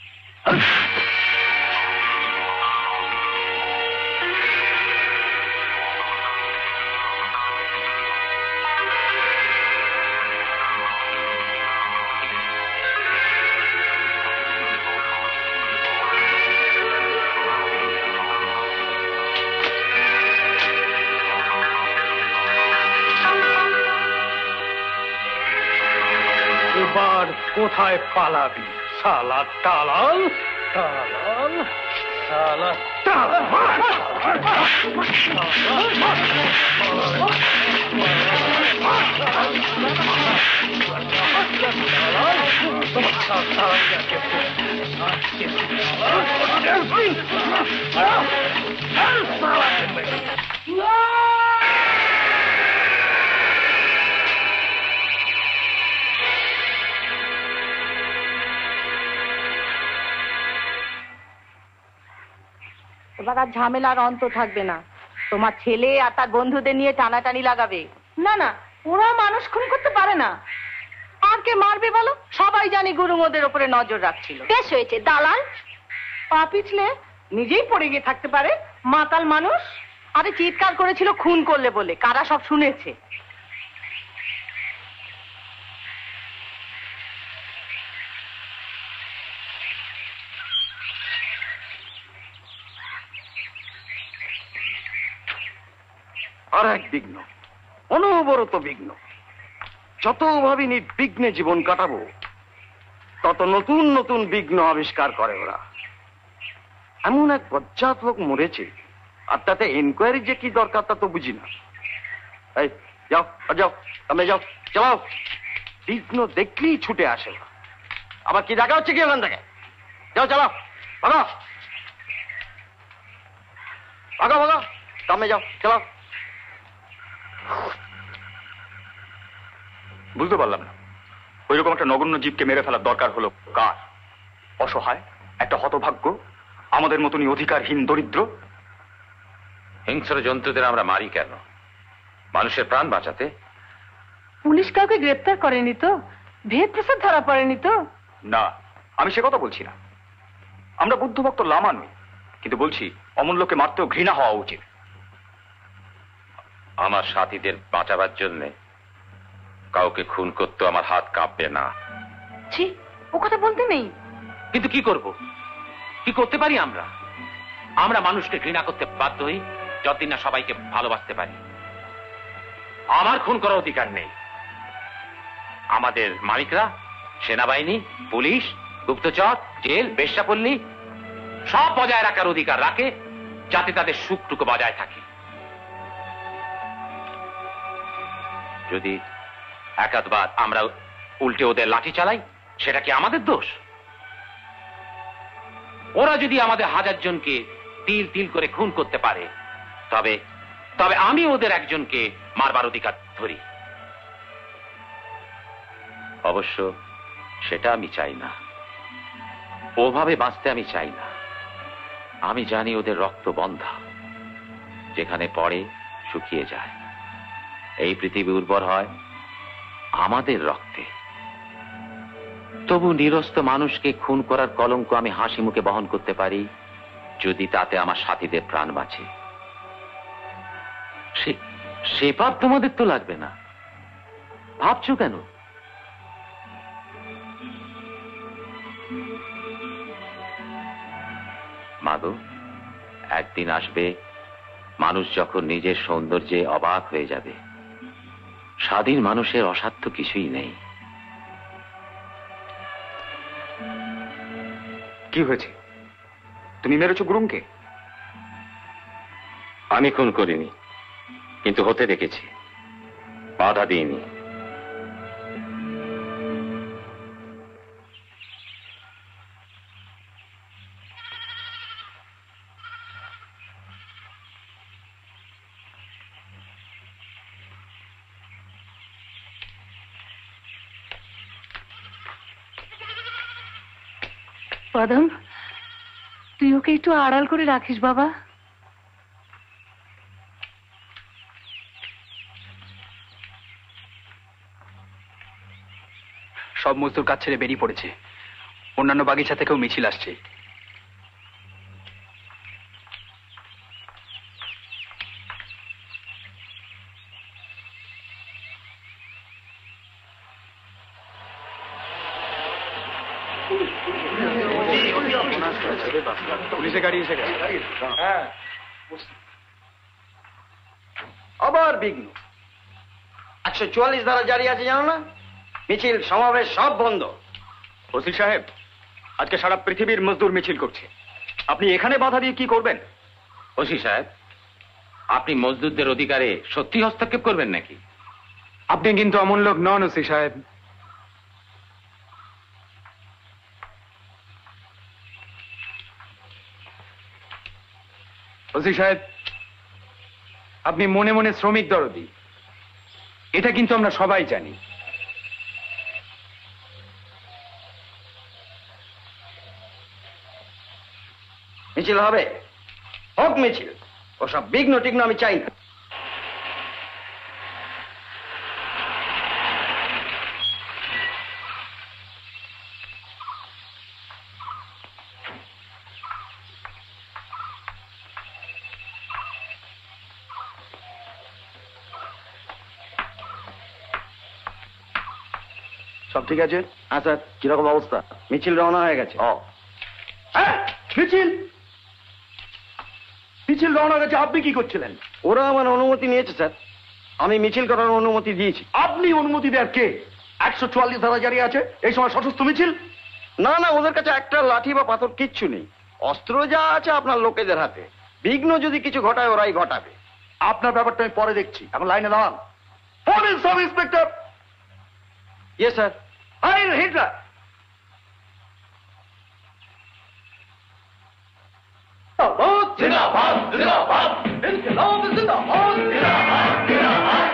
এবার কোথায় পালাবি শালা দালাল? দালাল, শালা এবার আর ঝামেলার অন্ত থাকবে না। তোমার ছেলে আর তার বন্ধুদের নিয়ে টানাটানি লাগাবে। না না, ওরা মানুষ খুন করতে পারে না। আর কে মারবে বলো? সবাই জানি গুরু ওদের উপরে নজর রাখছিল। বেশ হয়েছে, দালাল পা পিছলে নিজেই পড়ে গিয়ে থাকতে পারে। মাতাল মানুষ। আরে চিৎকার করেছিল খুন করলে বলে, কারা সব শুনেছে। আর এক বিঘ্ন, অনবরত বিঘ্ন। যত ভাবি নির্বিঘ্নে জীবন কাটাবো তত নতুন নতুন বিঘ্ন আবিষ্কার করে ওরা। এমন এক বজ্জাত লোক মরেছে, আর তাতে এনকোয়ারি যে কি দরকার তা তো বুঝি না। এই যাও যাও, তুমি যাও, চালাও। বিঘ্ন দেখলেই ছুটে আসে। আবার কি দেখা হচ্ছে কি ওখান থেকে? যাও চালাও, ভাগো ভাগো ভাগো, তুমি যাও, চালাও। বুঝতে পারলাম না, ওইরকম একটা নগণ্য জীবকে মেরে ফেলার দরকার হলো কার? অসহায় একটা হতভাগ্য, আমাদের মতনই অধিকারহীন দরিদ্র। হিংস্র জন্তুদের আমরা মারি কেন? মানুষের প্রাণ বাঁচাতে। পুলিশ কাউকে গ্রেপ্তার করেনি তো? ভেদ প্রসাদ ধরা পড়েনি তো? না, আমি সে কথা বলছি না। আমরা বুদ্ধভক্ত লামা নই, কিন্তু বলছি অমূল্যকে মারতেও ঘৃণা হওয়া উচিত। আমার সাথীদের বাঁচাবার জন্য কাউকে খুন করতে আমার হাত কাঁপবে না। ছি, ও কথা বলতে নেই। কিন্তু কি করব? কি করতে পারি আমরা? আমরা মানুষকে ঘৃণা করতে বাধ্য হই যতদিন না সবাইকে ভালোবাসতে পারি। আমার খুন করার অধিকার নেই। আমাদের মালিকরা, সেনাবাহিনী, পুলিশ, গুপ্তচর, জেল, বেশ্যাপল্লী সব বজায় রাখার অধিকার রাখে, যাতে তাদের সুখটুকু বজায় থাকে। যদি একাধবার আমরা উল্টে ওদের লাঠি চালাই, সেটা কি আমাদের দোষ? ওরা যদি আমাদের 1000 জনকে তিল তিল করে খুন করতে পারে, তবে তবে আমি ওদের একজনকে মারবার অধিকার ধরি। অবশ্য সেটা আমি চাই না, ওভাবে বাঁচতে আমি চাই না। আমি জানি ওদের রক্ত বন্ধা, যেখানে পড়ে শুকিয়ে যায়। এই পৃথিবী উর্বর হয় আমাদের রক্তে। তবু নিরস্ত মানুষকে খুন করার কলঙ্ক আমি হাসি মুখে বহন করতে পারি, যদি তাতে আমার সাথীদের প্রাণ বাঁচে। সে পাপ তোমাদের তো লাগবে না, ভাবছো কেন? মাগো, একদিন আসবে মানুষ যখন নিজের সৌন্দর্যে অবাক হয়ে যাবে। স্বাধীন মানুষের অসাধ্য কিছুই নেই। কি হয়েছে? তুমি মেরেছো গুরুমকে? আমি খুন করিনি, কিন্তু হতে দেখেছি, বাধা দিইনি। পদম, তুই ওকে একটু আড়াল করে রাখিস বাবা। সব মজদুর কাজ ছেড়ে বেরিয়ে পড়েছে। অন্যান্য বাগিচা থেকেও মিছিল আসছে। পুলিশের গাড়ি এসে গেছে। আবার বিঘ্ন। 144 ধারা জারি আছে, জানো না? মিছিল সমাবেশ সব বন্ধ। ওসি সাহেব, আজকে সারা পৃথিবীর মজদুর মিছিল করছে, আপনি এখানে বাধা দিয়ে কি করবেন? ওসি সাহেব, আপনি মজদুরদের অধিকারে সত্যি হস্তক্ষেপ করবেন নাকি? আপনি কিন্তু অমন লোক নন ওসি সাহেব। ওসি সাহেব, আপনি মনে মনে শ্রমিক দরদি, এটা কিন্তু আমরা সবাই জানি। মিছিল হবে, হোক মিছিল। ওসব বিঘ্ন টিঘ্ন আমি চাই না। সব ঠিক আছে? হ্যাঁ স্যার। কিরকম অবস্থা? মিছিল রওনা হয়ে গেছে। মিছিল মিছিল রওনা গেছে, আপনি কি করছিলেন? ওরা আমার অনুমতি নিয়েছে স্যার, আমি মিছিল করার অনুমতি দিয়েছি। আপনি অনুমতি দেওয়ার কে? 144 ধারা জারি আছে, এই সময় সশস্ত্র মিছিল? না না, ওদের কাছে একটা লাঠি বা পাথর কিচ্ছু নেই। অস্ত্র যা আছে আপনার লোকেদের হাতে। বিঘ্ন যদি কিছু ঘটায় ওরাই ঘটাবে। আপনার ব্যাপারটা আমি পরে দেখছি, এখন লাইনে দাঁড়ান। Police sub inspector. Yes sir. Heil Hitler. जिंदाबाद जिंदाबाद इनकलाब जिंदाबाद जिंदाबाद जिंदाबाद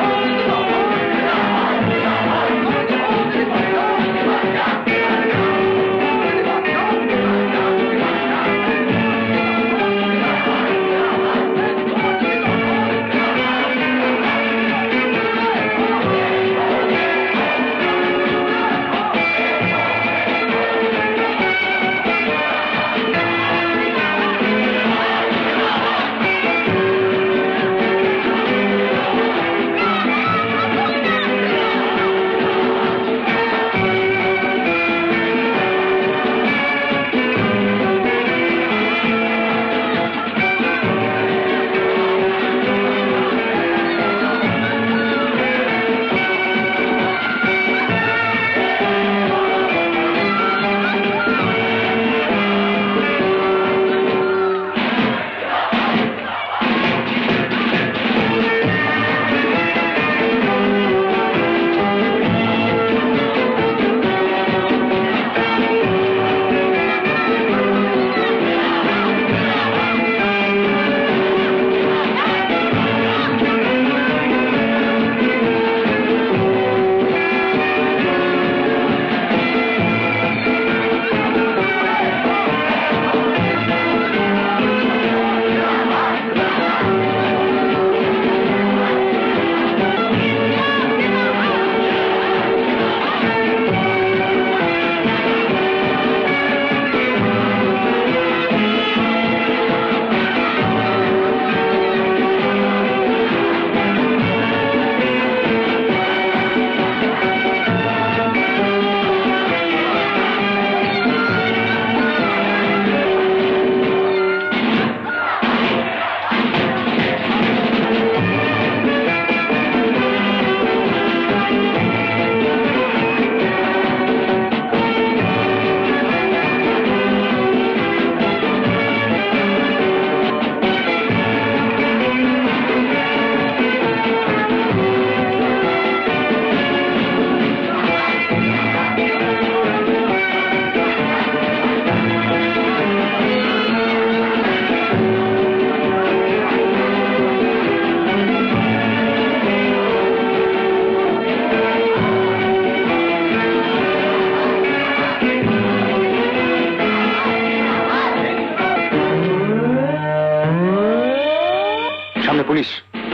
পুলিশ।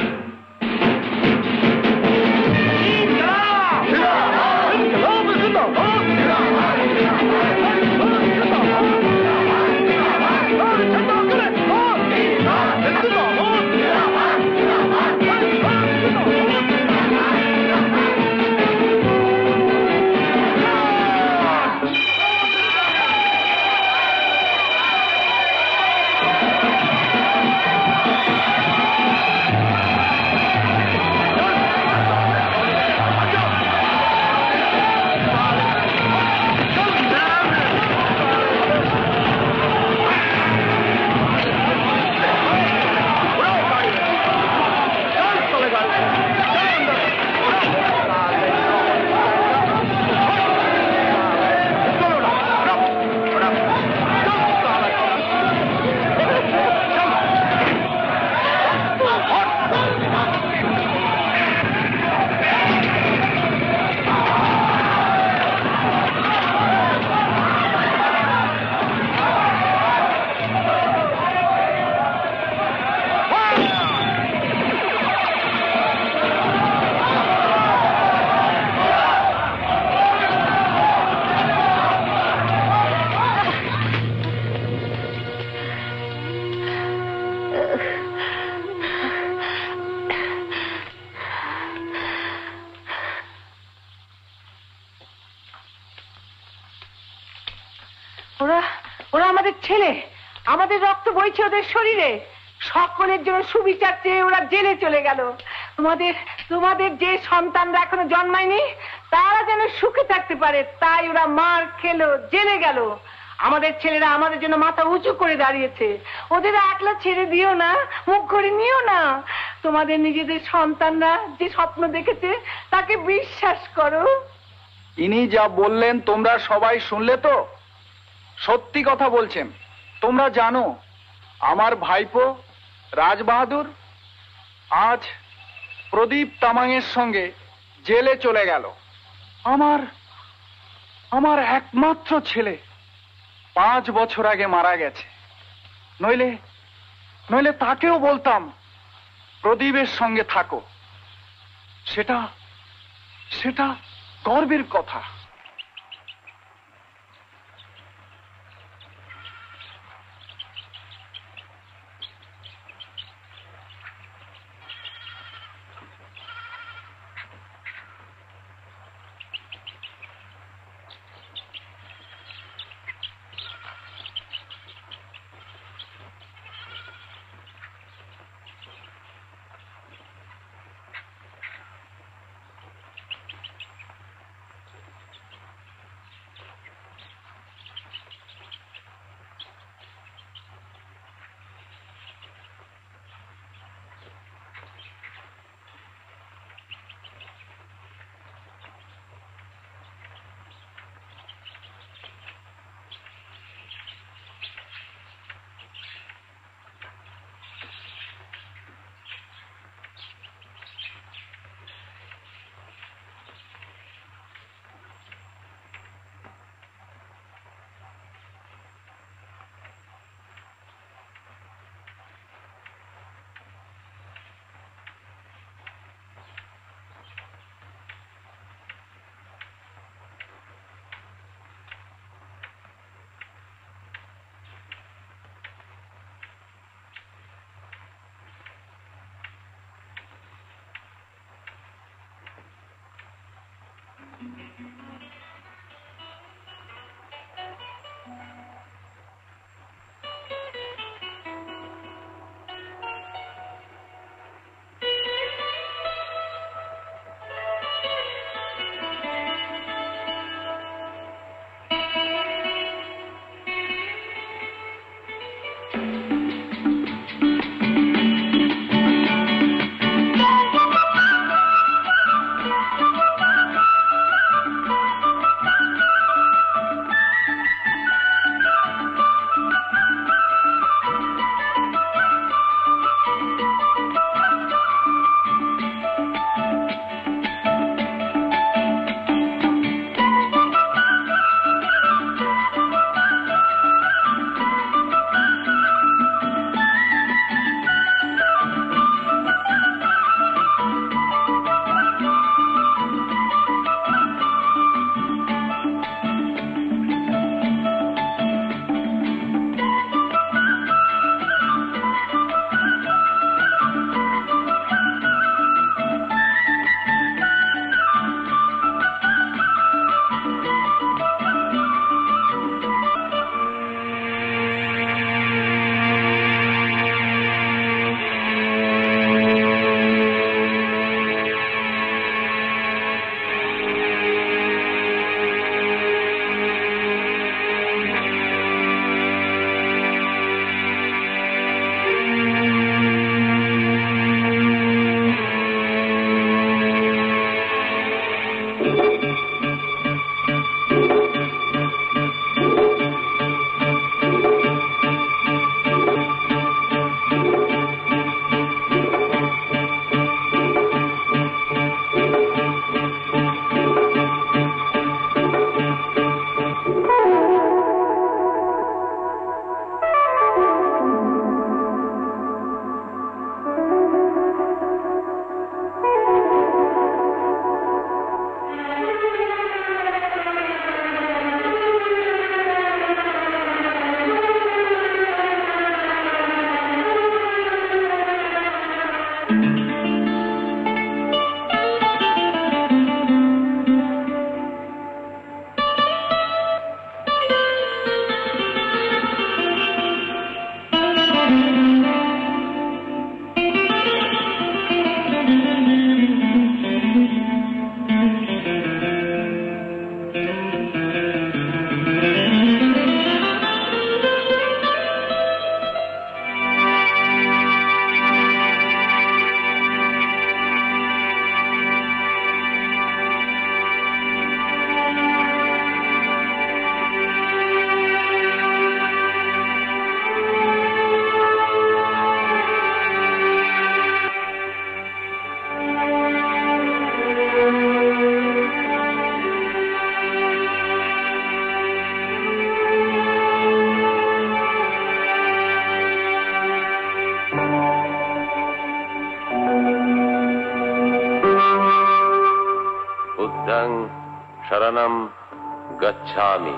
ওরা আমাদের ছেলে, আমাদের রক্ত বইছে ওদের শরীরে। সকলের জন্য সুবিচার চেয়ে ওরা জেলে চলে গেল। তোমাদের যে সন্তানরা এখনো জন্মায়নি তারা যেন সুখে থাকতে পারে, তাই ওরা মার খেলো, জেলে গেল। আমাদের ছেলেরা আমাদের জন্য মাথা উঁচু করে দাঁড়িয়েছে। ওদের একলা ছেড়ে দিও না, মুখ করে নিও না। তোমাদের নিজেদের সন্তানরা যে স্বপ্ন দেখেছে তাকে বিশ্বাস করো। ইনি যা বললেন তোমরা সবাই শুনলে তো? সত্যি কথা বলছেন। তোমরা জানো আমার ভাইপো রাজবাহাদুর আজ প্রদীপ তামাংয়ের সঙ্গে জেলে চলে গেল। আমার একমাত্র ছেলে 5 বছর আগে মারা গেছে। নইলে তাকেও বলতাম প্রদীপের সঙ্গে থাকো। সেটা গর্বের কথা। গচ্ছামি।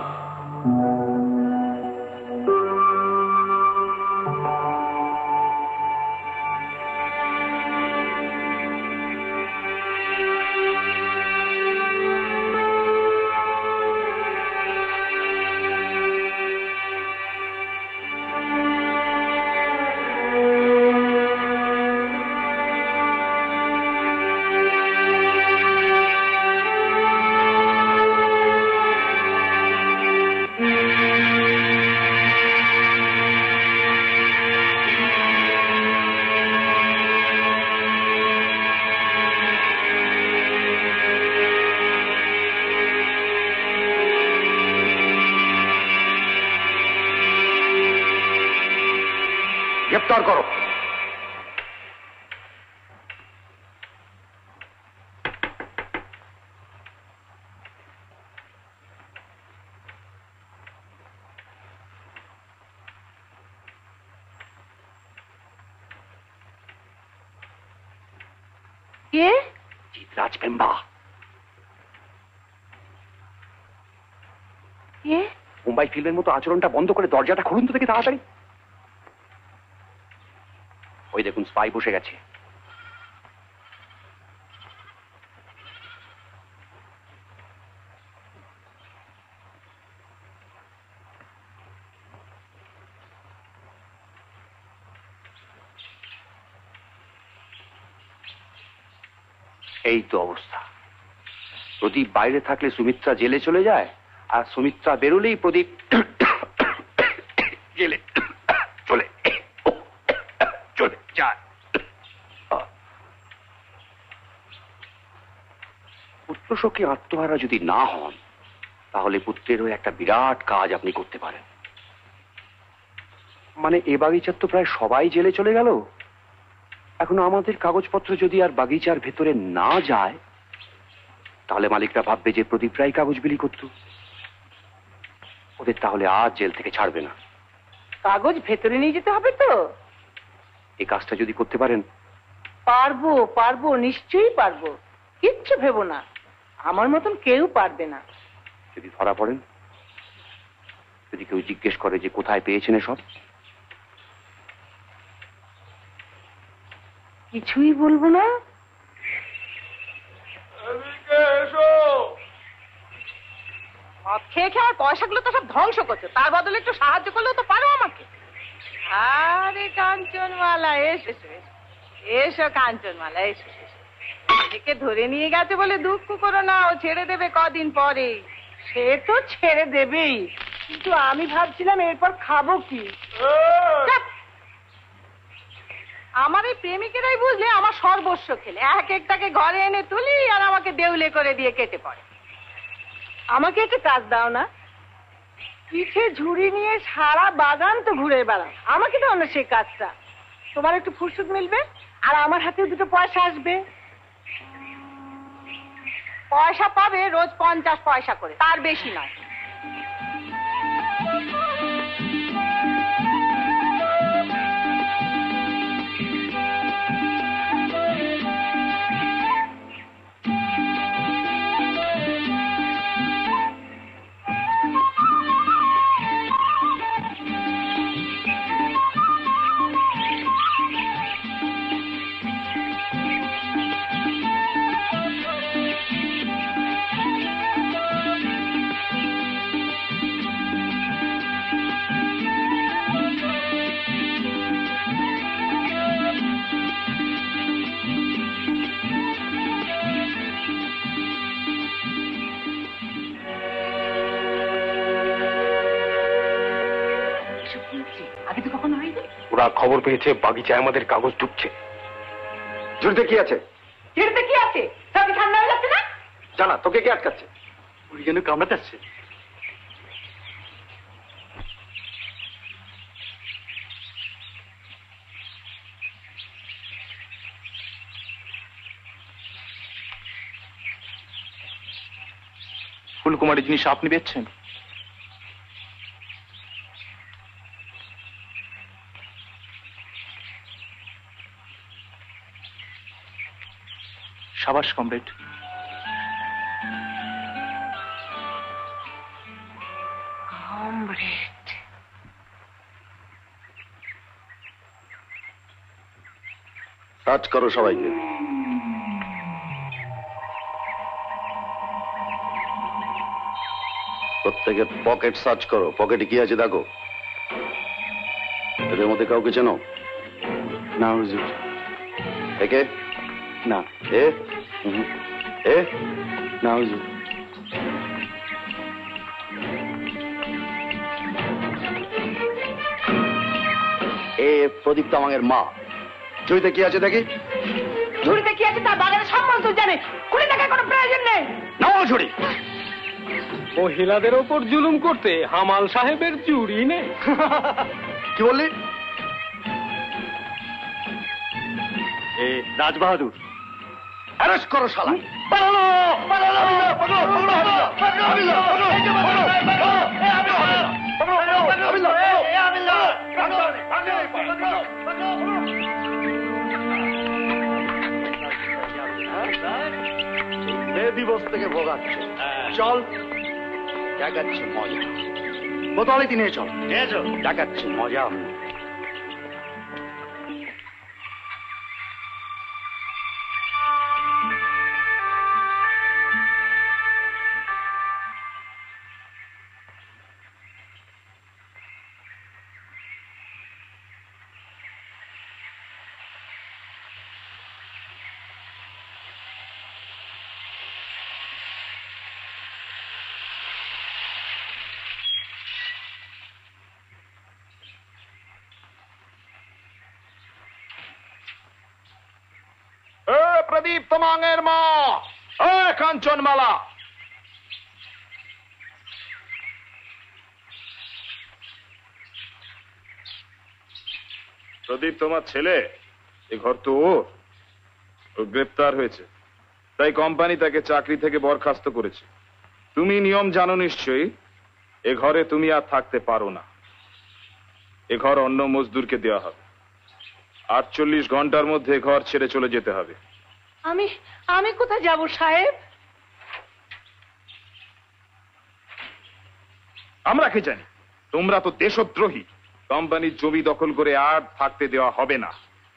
গ্রেপ্তার করো। কে? জিতরাজ পেম্বা। কে? মুম্বাই ফিল্মের মতো আচরণটা বন্ধ করে দরজাটা খুলুন তো দেখি তাড়াতাড়ি। ওই দেখুন স্পাই বসে গেছে। এই তো অবস্থা। প্রদীপ বাইরে থাকলে সুমিত্রা জেলে চলে যায়, আর সুমিত্রা বেরোলেই প্রদীপ জেলে চলে যায়। পুত্রশোকে আত্মহারা যদি না হন, তাহলে পুত্রেরও একটা বিরাট কাজ আপনি করতে পারেন। মানে এ বাগিচার তো প্রায় সবাই জেলে চলে গেল, এখন আমাদের কাগজপত্র যদি আর বাগিচার ভেতরে না যায়, তাহলে মালিকরা ভাববে যে প্রদীপ রায় কাগজ বিলি করত। ওদের তাহলে আজ জেল থেকে ছাড়বে না। কাগজ ভেতরে নিয়ে যেতে হবে তো? এই কাজটা যদি করতে পারেন। পারবো পারবো, নিশ্চয়ই পারবো, কিচ্ছু ভেবো না। আমার মতন কেউ পারবে না। যদি ধরা পড়েন, যদি কেউ জিজ্ঞেস করে যে কোথায় পেয়েছেন এসব? কিছুই বলবো না। খেয়ে খেয়ে আমার পয়সাগুলো তো সব ধ্বংস করছো, তার বদলে একটু সাহায্য করলেও তো পারো আমাকে। আরে কাঞ্চনমালা, এসো এসো কাঞ্চনমালা, এসো। একে ধরে নিয়ে গেছে বলে দুঃখ করো না, ও ছেড়ে দেবে কদিন পরে। সে তো ছেড়ে দেবেই, কিন্তু আমি ভাবছিলাম এরপর খাবো কি। আমার এই প্রেমিকেরাই বুঝলে আমার সর্বস্ব খেলে এক একটাকে ঘরে এনে তুলি আর আমাকে দেউলে করে দিয়ে কেটে পড়ে। আমাকে একটা কাজ দাও না, পিঠে ঝুড়ি নিয়ে সারা বাগান তো ঘুরে বেড়াও, আমাকে দাও না সেই কাজটা। তোমার একটু ফুরসত মিলবে আর আমার হাতে দুটো পয়সা আসবে। পয়সা পাবে রোজ 50 পয়সা করে, তার বেশি নয়। ওরা খবর পেয়েছে বাগিচায় আমাদের কাগজ ঢুকছে। ঝুড়িতে কি আছে? ঝুড়িতে কি আছে? তোকে ঠান্ডা হয়ে যাচ্ছে না? জানা, তোকে কে আটকাচ্ছে? ওই যেন কামড়াতে আসছে। ফুলকুমারী জিনিস আপনি বেচছেন? সাবাস কমরেড। সার্চ করো সবাইকে। প্রত্যেকের পকেট সার্চ করো, পকেটে কি আছে দেখো। এদের মধ্যে কাউকে চেনো? না হুজুর। একে? না। এ? এ? না হুজুর। এ প্রদীপ তামাংয়ের মা। ঝুড়িতে কি আছে দেখি? ঝুড়িতে কি আছে তার বাগানে সব মানুষ জানে, খুলে দেখার কোনো প্রয়োজন নেই। নাও ঝুড়ি। মহিলাদের ওপর জুলুম করতে হামাল সাহেবের জুড়ি নেই। কি বললি? এ রাজবাহাদুর। অ্যারেস্ট করো শালা। মে দিবস থেকে ভোগাচ্ছে। চল দেখাচ্ছে মজা। বোতলে নিয়ে চল, দেখাচ্ছে মজা। প্রদীপ তামাংয়ের মা, কাঞ্চনমালা। প্রদীপ তোমার ছেলে? এ ঘর তো ও গ্রেপ্তার হয়েছে, তাই কোম্পানি তাকে চাকরি থেকে বরখাস্ত করেছে। তুমি নিয়ম জানো নিশ্চয়ই। এ ঘরে তুমি আর থাকতে পারো না। এ ঘর অন্য মজদুরকে দেওয়া হবে। 48 ঘন্টার মধ্যে ঘর ছেড়ে চলে যেতে হবে। আমি কোথায় যাব সাহেব? আমরা কি জানি? তোমরা তো দেশদ্রোহী। কোম্পানির জমি দখল করে আর থাকতে দেওয়া হবে না।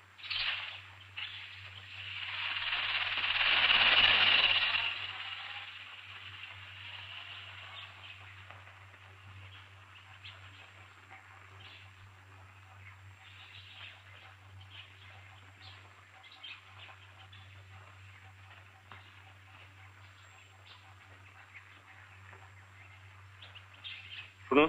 শুনুন,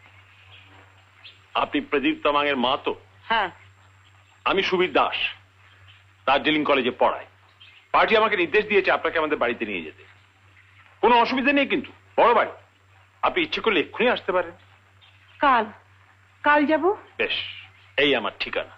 আপনি প্রদীপ তামাংয়ের মা তো? হ্যাঁ। আমি সুবীর দাস, দার্জিলিং কলেজে পড়াই। পার্টি আমাকে নির্দেশ দিয়েছে আপনাকে আমাদের বাড়িতে নিয়ে যেতে। কোনো অসুবিধা নেই কিন্তু, বড় বাড়ি। আপনি ইচ্ছে করলে এক্ষুনি আসতে পারেন। কাল যাব? বেশ, এই আমার ঠিকানা।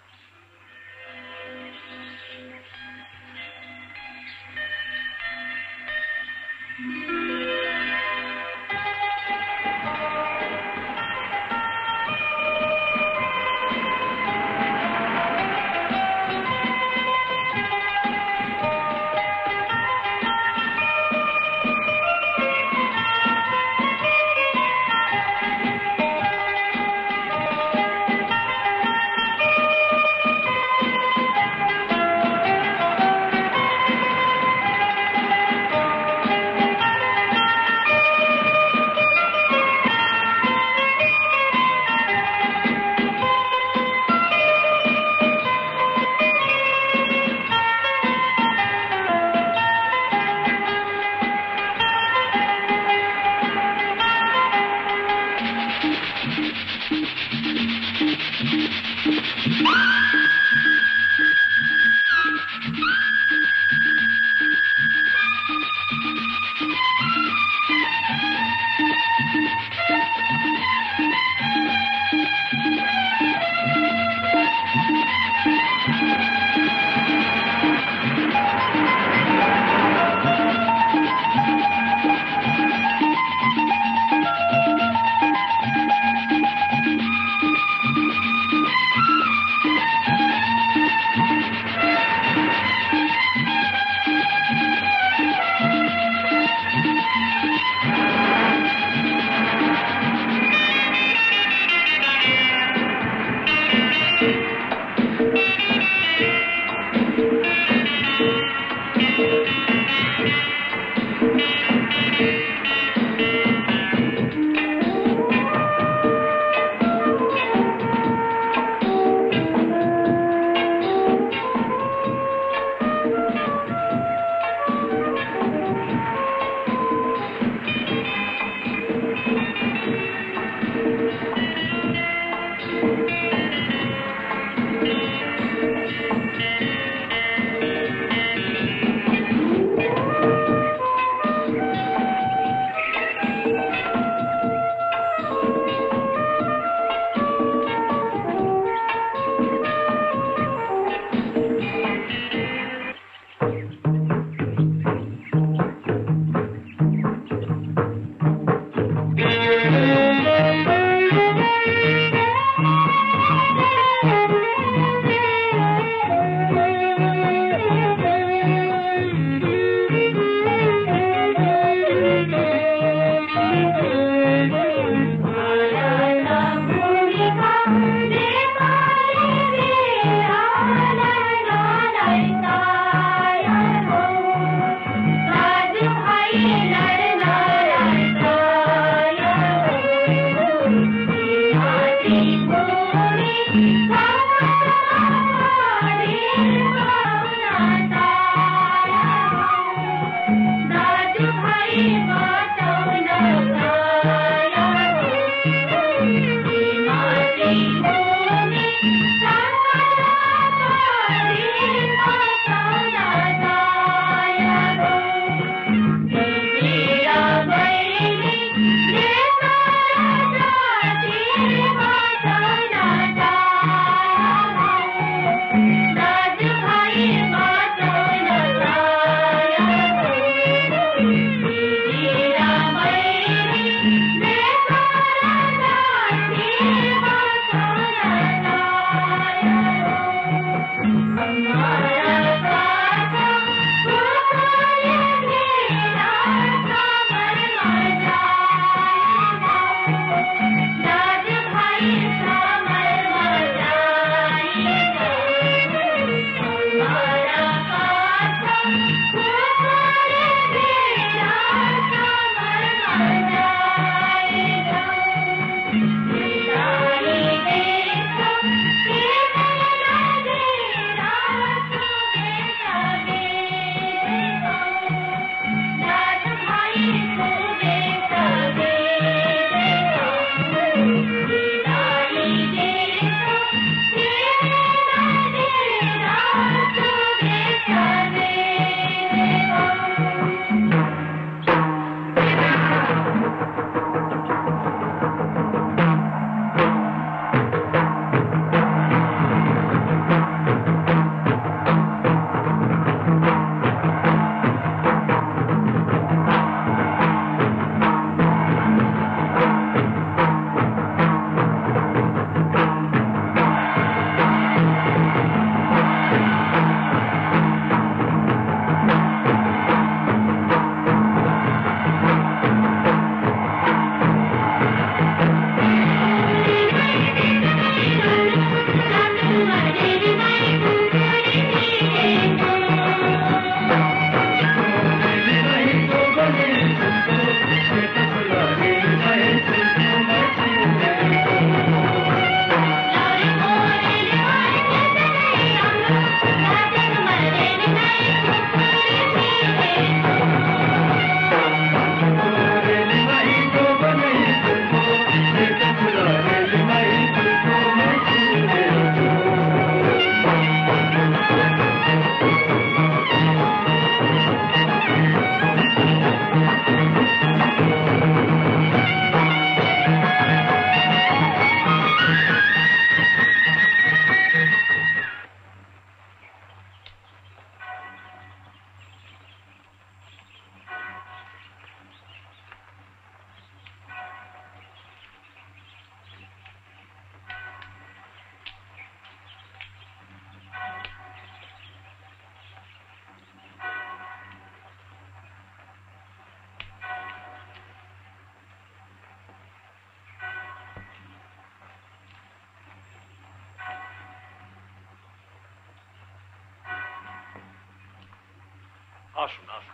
আসুন আসুন,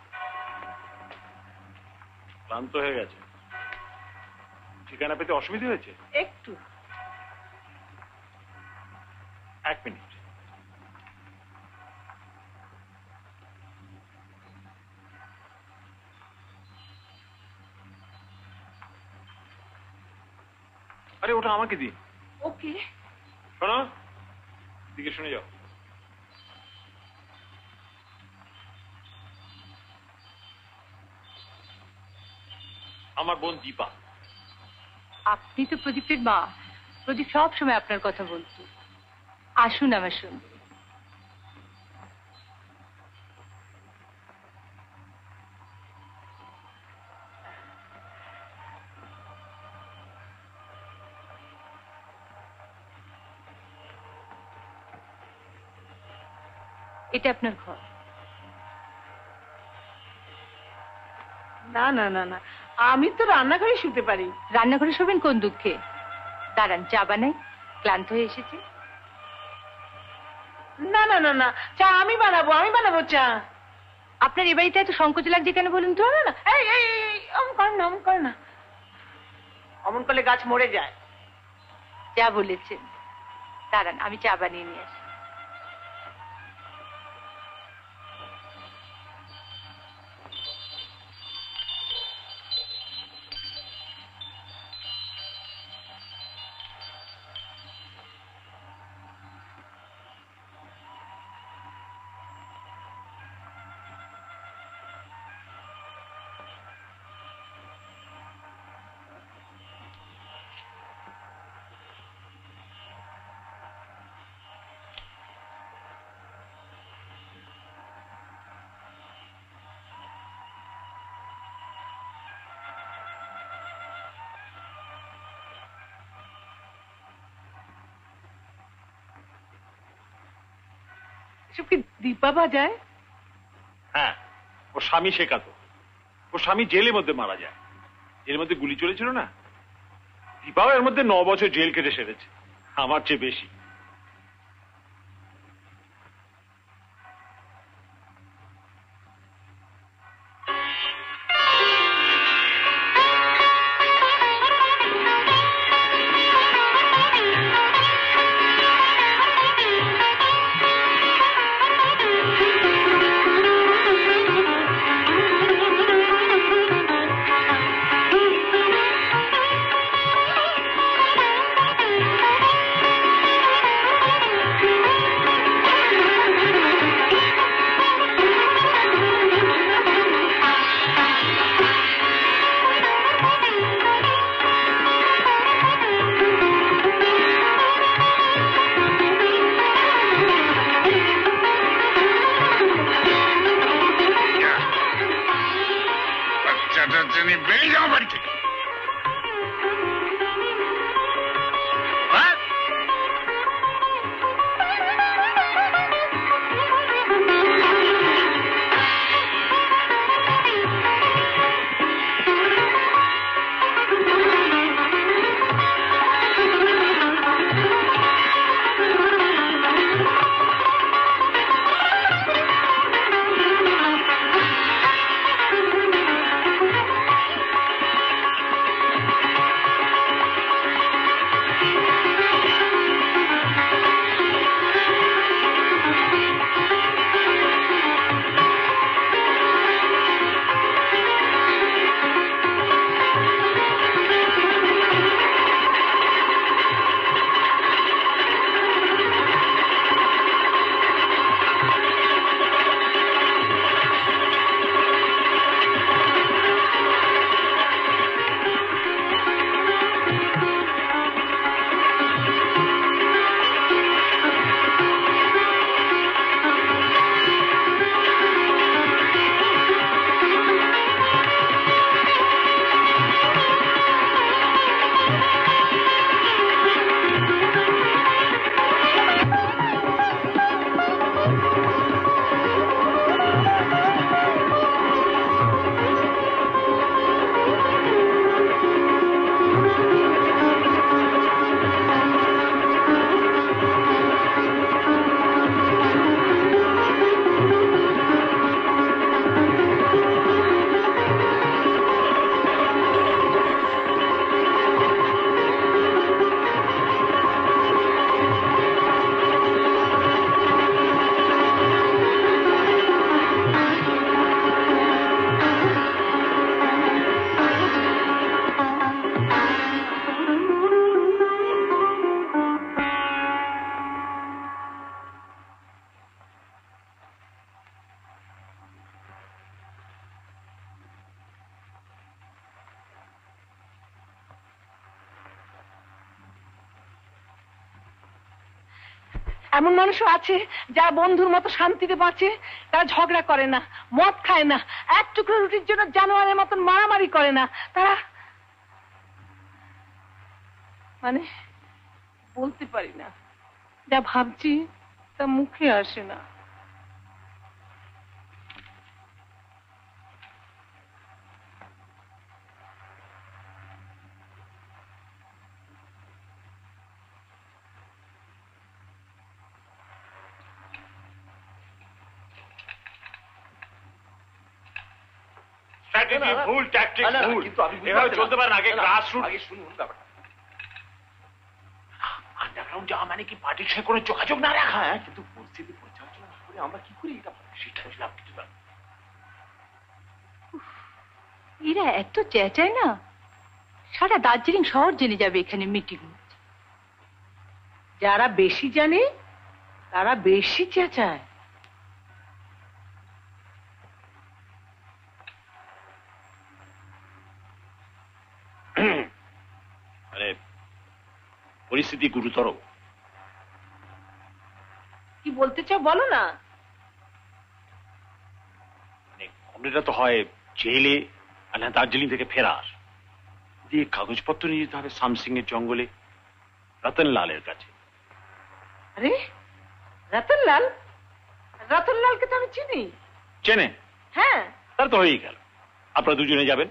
ক্লান্ত হয়ে গেছে। ঠিকানা পেতে অসুবিধা হয়েছে? একটু। 1 মিনিট। আরে ওটা আমাকে দিন। ওকে। শোনো, দিকে শুনে যাও। আমার বোন দীপা। আপনি তো প্রদীপের মা। প্রদীপ সব সময় আপনার কথা বলতো। আসুন আমার সঙ্গে। এটা আপনার ঘর। না না না না, আমি তো রান্নাঘরে শুতে পারি। রান্নাঘরে শোবেন কোন দুঃখে? দাঁড়ান, চা বানাই, ক্লান্ত হয়ে এসেছি। না না না না, চা আমি বানাবো চা। আপনার এ বাড়িতে এত সংকোচ লাগছে কেন বলুন তো? না না, এই এই অমন কর না, অমন করলে গাছ মরে যায়। যা বলেছেন দাঁড়ান, আমি চা বানিয়ে নিয়ে আসি। সব কি দীপা বাজায়? হ্যাঁ, ও স্বামী শেখাতো। ও স্বামী জেলের মধ্যে মারা যায়। এর মধ্যে গুলি চলেছিল না, দীপাও এর মধ্যে 9 বছর জেল কেটে সেরেছে, আমার চেয়ে বেশি। এমন মানুষও আছে যারা বন্ধুর মতো শান্তিতে বাঁচে, তারা ঝগড়া করে না, মদ খায় না, এক টুকরো রুটির জন্য জানোয়ারের মতন মারামারি করে না। তারা মানে বলতে পারি না, যা ভাবছি তা মুখে আসে না। ভুল ট্যাকটিক্স, ভুল। এভাবে চলতে পারেন। আগে গ্রাসরুট, আগে শুনুন ব্যাপারটা। আন্ডারগ্রাউন্ড যাওয়া মানে কি পার্টির সঙ্গে কোনো যোগাযোগ না রাখা, কিন্তু পরিস্থিতি পরিচালনা না করে আমরা কি করি এটা সেটা বুঝলাম কিছু না। এরা এত চেঁচায় না, সারা দার্জিলিং শহর জেনে যাবে এখানে মিটিং। যারা বেশি জানে তারা বেশি চেঁচায়। মানে পরিস্থিতি গুরুতর। কি বলতে চাও বলো না। মানে কমরেডরা তো হয় জেলে আর না দার্জিলিং থেকে ফেরার, দিয়ে কাগজপত্র নিয়ে যেতে হবে সামসিং এর জঙ্গলে রতনলালের কাছে। আরে রতনলাল, রতনলালকে তো আমি চিনি। চেনে? হ্যাঁ। তার তো হয়েই গেল, আপনারা দুজনে যাবেন।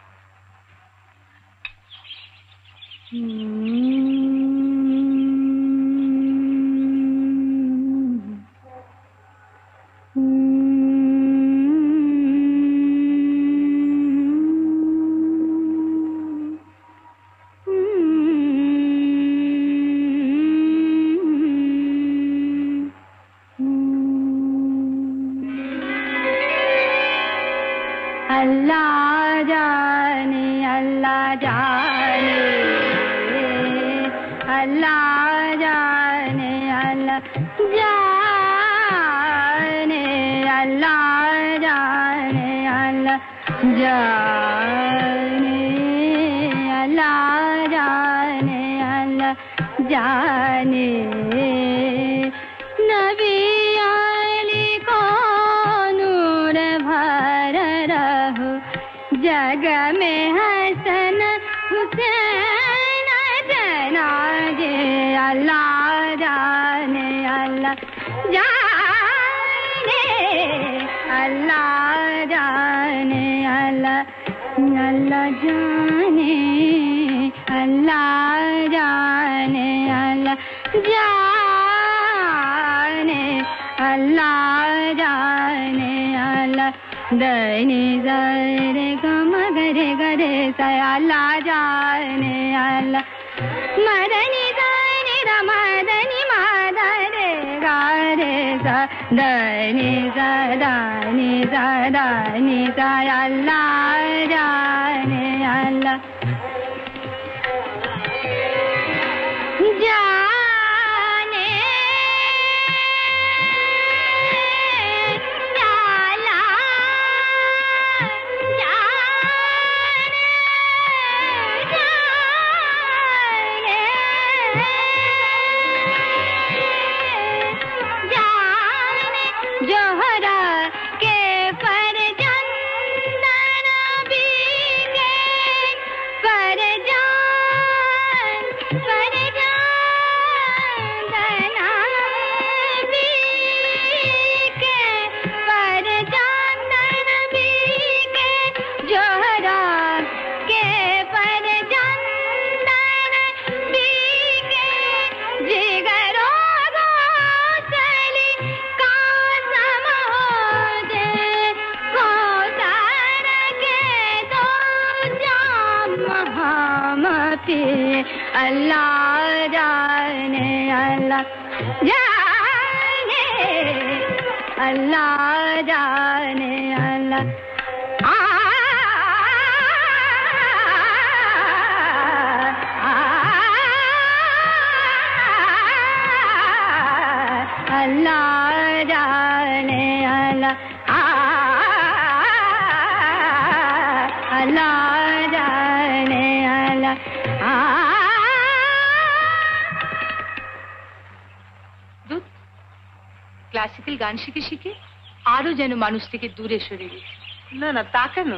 ক্লাসিক্যাল গান শিখে শিখে আরো যেন মানুষ থেকে দূরে সরে গেছে। না না, তা কেন?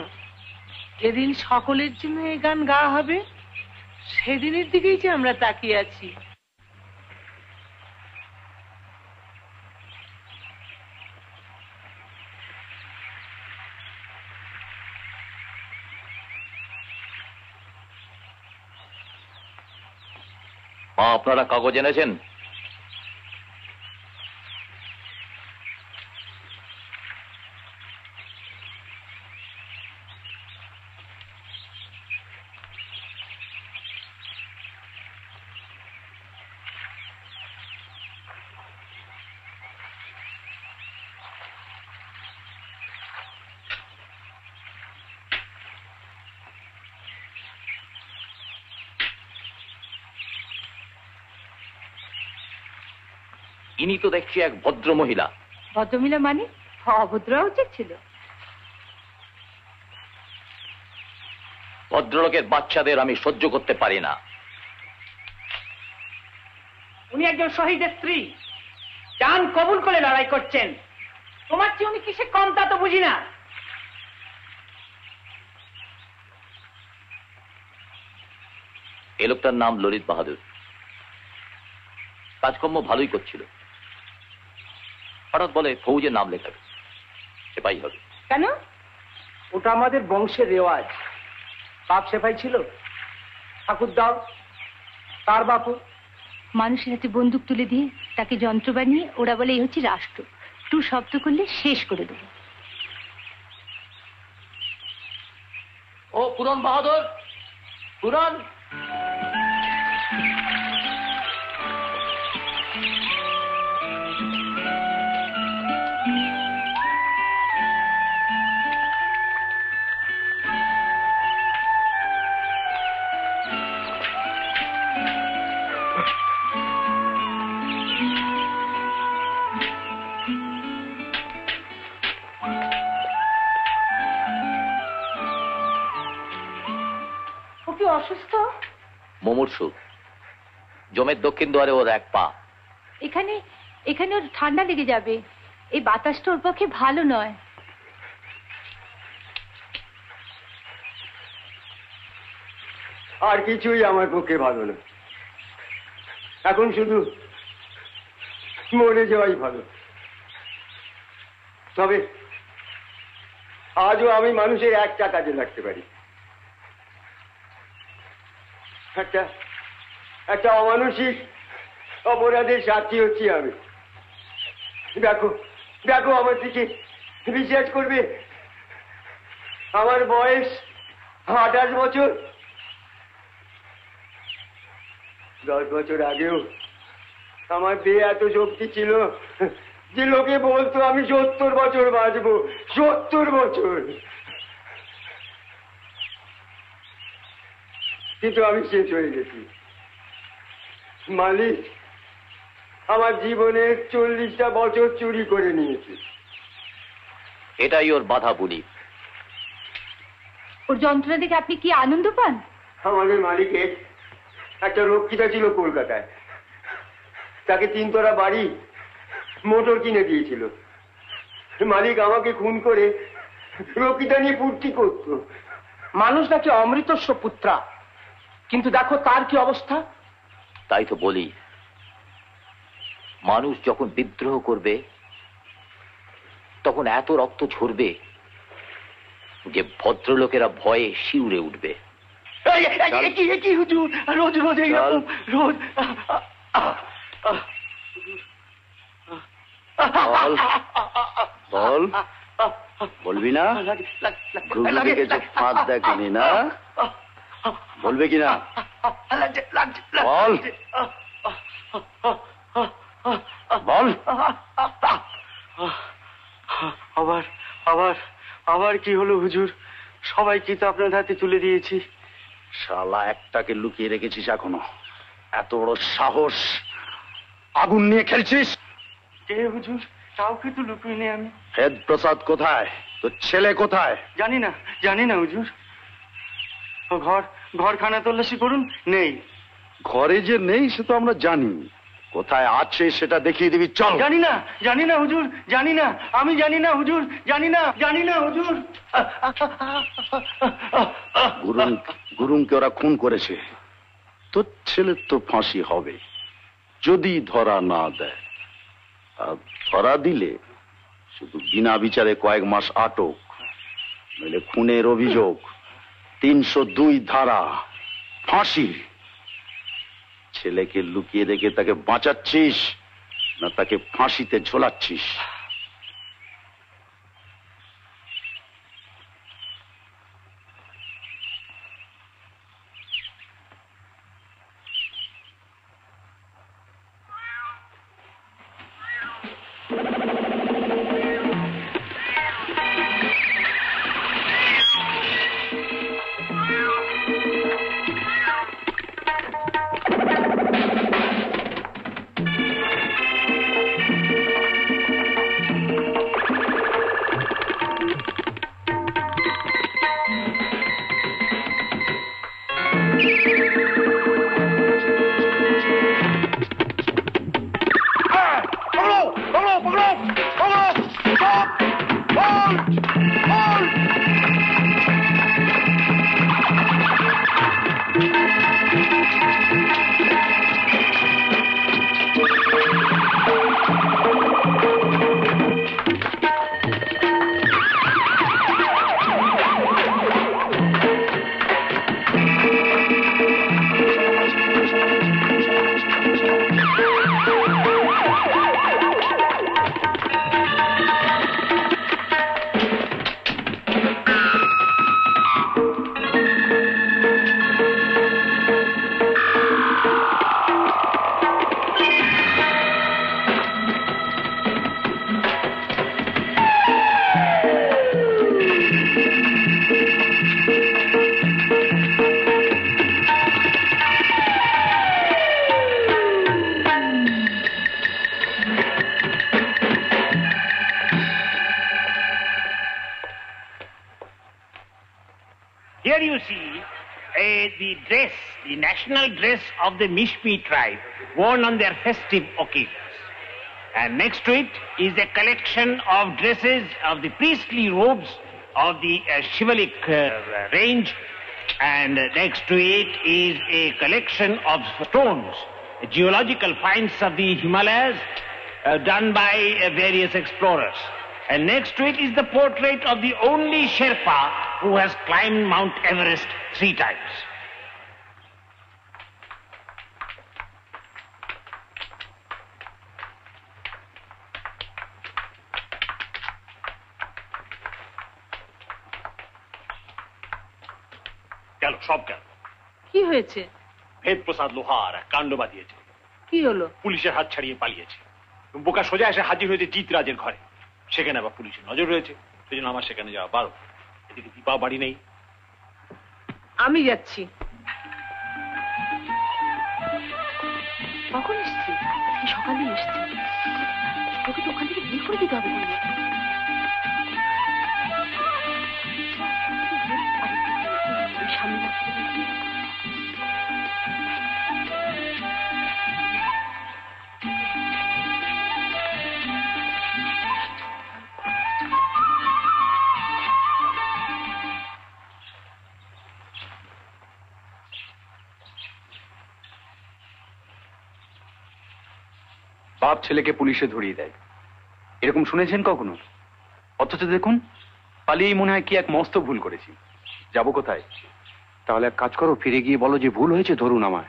যেদিন সকলের জন্য এই গান গাওয়া হবে সেদিনের দিকেই যে আমরা তাকিয়ে আছি। মা, আপনারা কাগজ এনেছেন? ইনি তো দেখছি এক ভদ্র মহিলা। ভদ্রমহিলা মানে অভদ্র উচিত ছিল। ভদ্রলোকের বাচ্চাদের আমি সহ্য করতে পারি না। উনি একজন শহীদের স্ত্রী, জান কবুল করে লড়াই করছেন। তোমার চেয়ে উনি কিসে কম তা তো বুঝি না। এ লোকটার নাম ললিত বাহাদুর। কাজকর্ম ভালোই করছিল, হঠাৎ বলে ফৌজের নাম লেখাবে, সেপাই হবে। কেন? ওটা আমাদের বংশের রেওয়াজ। বাপ সেপাই ছিল, ঠাকুরদাও তার বাপু। মানুষের হাতে বন্দুক তুলে দিয়ে তাকে যন্ত্র বানিয়ে ওরা বলে এই হচ্ছে রাষ্ট্র, টু শব্দ করলে শেষ করে দেবো। ও পুরন বাহাদুর, পুরন। অসুস্থ? মুমূর্ষু। জমের দক্ষিণ দুয়ারে ওর এক পা। এখানে এখানে ওর ঠান্ডা লেগে যাবে, এই বাতাসটা ওর পক্ষে ভালো নয়। আর কিছুই আমার পক্ষে ভালো না, এখন শুধু মরে যাওয়াই ভালো। তবে আজও আমি মানুষের একটা কাজে লাগতে পারি। একটা অমানুষিক অপরাধের সাক্ষী হচ্ছি আমি। দেখো দেখো আমার দিকে, বিশ্বাস করবে আমার বয়স 28 বছর। 10 বছর আগেও আমার দেহে এত শক্তি ছিল যে লোকে বলতো আমি 70 বছর বাঁচবো। 70 বছর। কিন্তু আমি শেষ হয়ে গেছি। মালিক আমার জীবনের 40টা বছর চুরি করে নিয়েছে। এটাই ওর বাধা বলি। ওর যন্ত্রণা দেখে আপনি কি আনন্দ পান? আমাদের মালিকের একটা রক্ষিতা ছিল কলকাতায়, তাকে 3 তলা বাড়ি, মোটর কিনে দিয়েছিল। মালিক আমাকে খুন করে রক্ষিতা নিয়ে ফুর্তি করত। মানুষ নাকি অমৃতস্ব পুত্রা, কিন্তু দেখো তার কি অবস্থা। তাই তো বলি, মানুষ যখন বিদ্রোহ করবে তখন এত রক্ত ঝরবে যে ভদ্রলোকেরা ভয়ে শিউরে উঠবে। হুজুর, রোজ রোজ এইরকম, রোজ। বল, বলবি না? ঘুঘুকে ফাঁদ দেখনি না, বলবে কিনা? বল বল। আবার আবার আবার কি হলো হুজুর? সবাই কি তো আপনার হাতে তুলে দিয়েছি? শালা একটাকে লুকিয়ে রেখেছিস এখনো? এত বড় সাহস! আগুন নিয়ে খেলছিস? কে হুজুর? কাউকে তো লুকিয়ে নেই আমি। হেদ প্রসাদ কোথায়? তোর ছেলে কোথায়? জানি না, জানি না হুজুর। ঘরখানা তল্লাশি করুন, নেই। ঘরে যে নেই সে তো আমরা জানি, কোথায় আছে সেটা দেখিয়ে দিবি। চল। জানি না, জানি না হুজুর, জানি না, আমি জানি না হুজুর, জানি না, জানি না হুজুর। গুরুংকে ওরা খুন করেছে, তোর ছেলের তো ফাঁসি হবে যদি ধরা না দেয়। আর ধরা দিলে শুধু বিনা বিচারে কয়েক মাস আটক, নইলে খুনের অভিযোগ, 302 ধারা, ফাঁসি। ছেলেকে লুকিয়ে রেখে তাকে বাঁচাচ্ছিস না তাকে ফাঁসিতে ঝোলাচ্ছিস? পকড়ো পকড়ো stop hold hold Here you see the dress, the national dress of the Mishpi tribe, worn on their festive occasions. And next to it is a collection of dresses of the priestly robes of the chivalric range. And next to it is a collection of stones, geological finds of the Himalayas done by various explorers. And next to it is the portrait of the only Sherpa who has climbed Mount Everest 3 times. গেল সব গেল। কি হয়েছে? ভেদ প্রসাদ লোহার এক কাণ্ড বাঁধিয়েছে। কি হলো? পুলিশের হাত ছাড়িয়ে পালিয়েছে। বোকা সোজা এসে হাজির হয়েছে জিতরাজের ঘরে। সেখানে আবার পুলিশের নজর রয়েছে, সেই জন্য আমার সেখানে যাওয়া বারণ। এদিকে দীপা বাড়ি নেই। আমি যাচ্ছি। কখন এসছি? সকালে এসছি। তোকে তো ওখান থেকে বের করে দিতে হবে। সামনে বাপ ছেলেকে পুলিশে ধরিয়ে দেয়, এরকম শুনেছেন কখনো? অথচ দেখুন পালিয়েই মনে হয় কি এক মস্ত ভুল করেছি। যাব কোথায়? তাহলে এক কাজ করো, ফিরে গিয়ে বলো যে ভুল হয়েছে, ধরুন আমায়।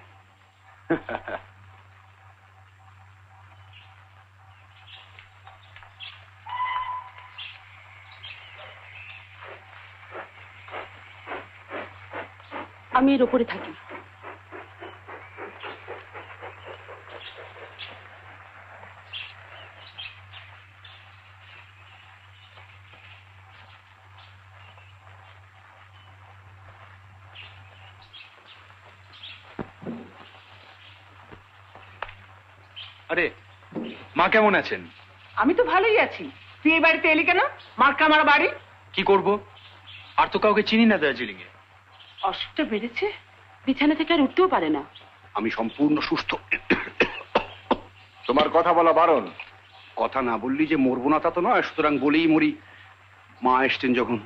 আমি এর ওপরে থাকি। আরে মা কেমন আছেন? আমি তো ভালোই আছি। তুই এই বাড়িতে এলি কেন? মার্কা আমার বাড়ি। কি করব, আর তো কাউকে চিনি না দার্জিলিং এ। অসুখটা বেড়েছে, বিছানা থেকে আর উঠতেও পারে না। আমি সম্পূর্ণ সুস্থ। তোমার কথা বলা বারণ। কথা না বললি যে মরবো না তা তো নয়, সুতরাং বলেই মরি। মা এসছেন যখন।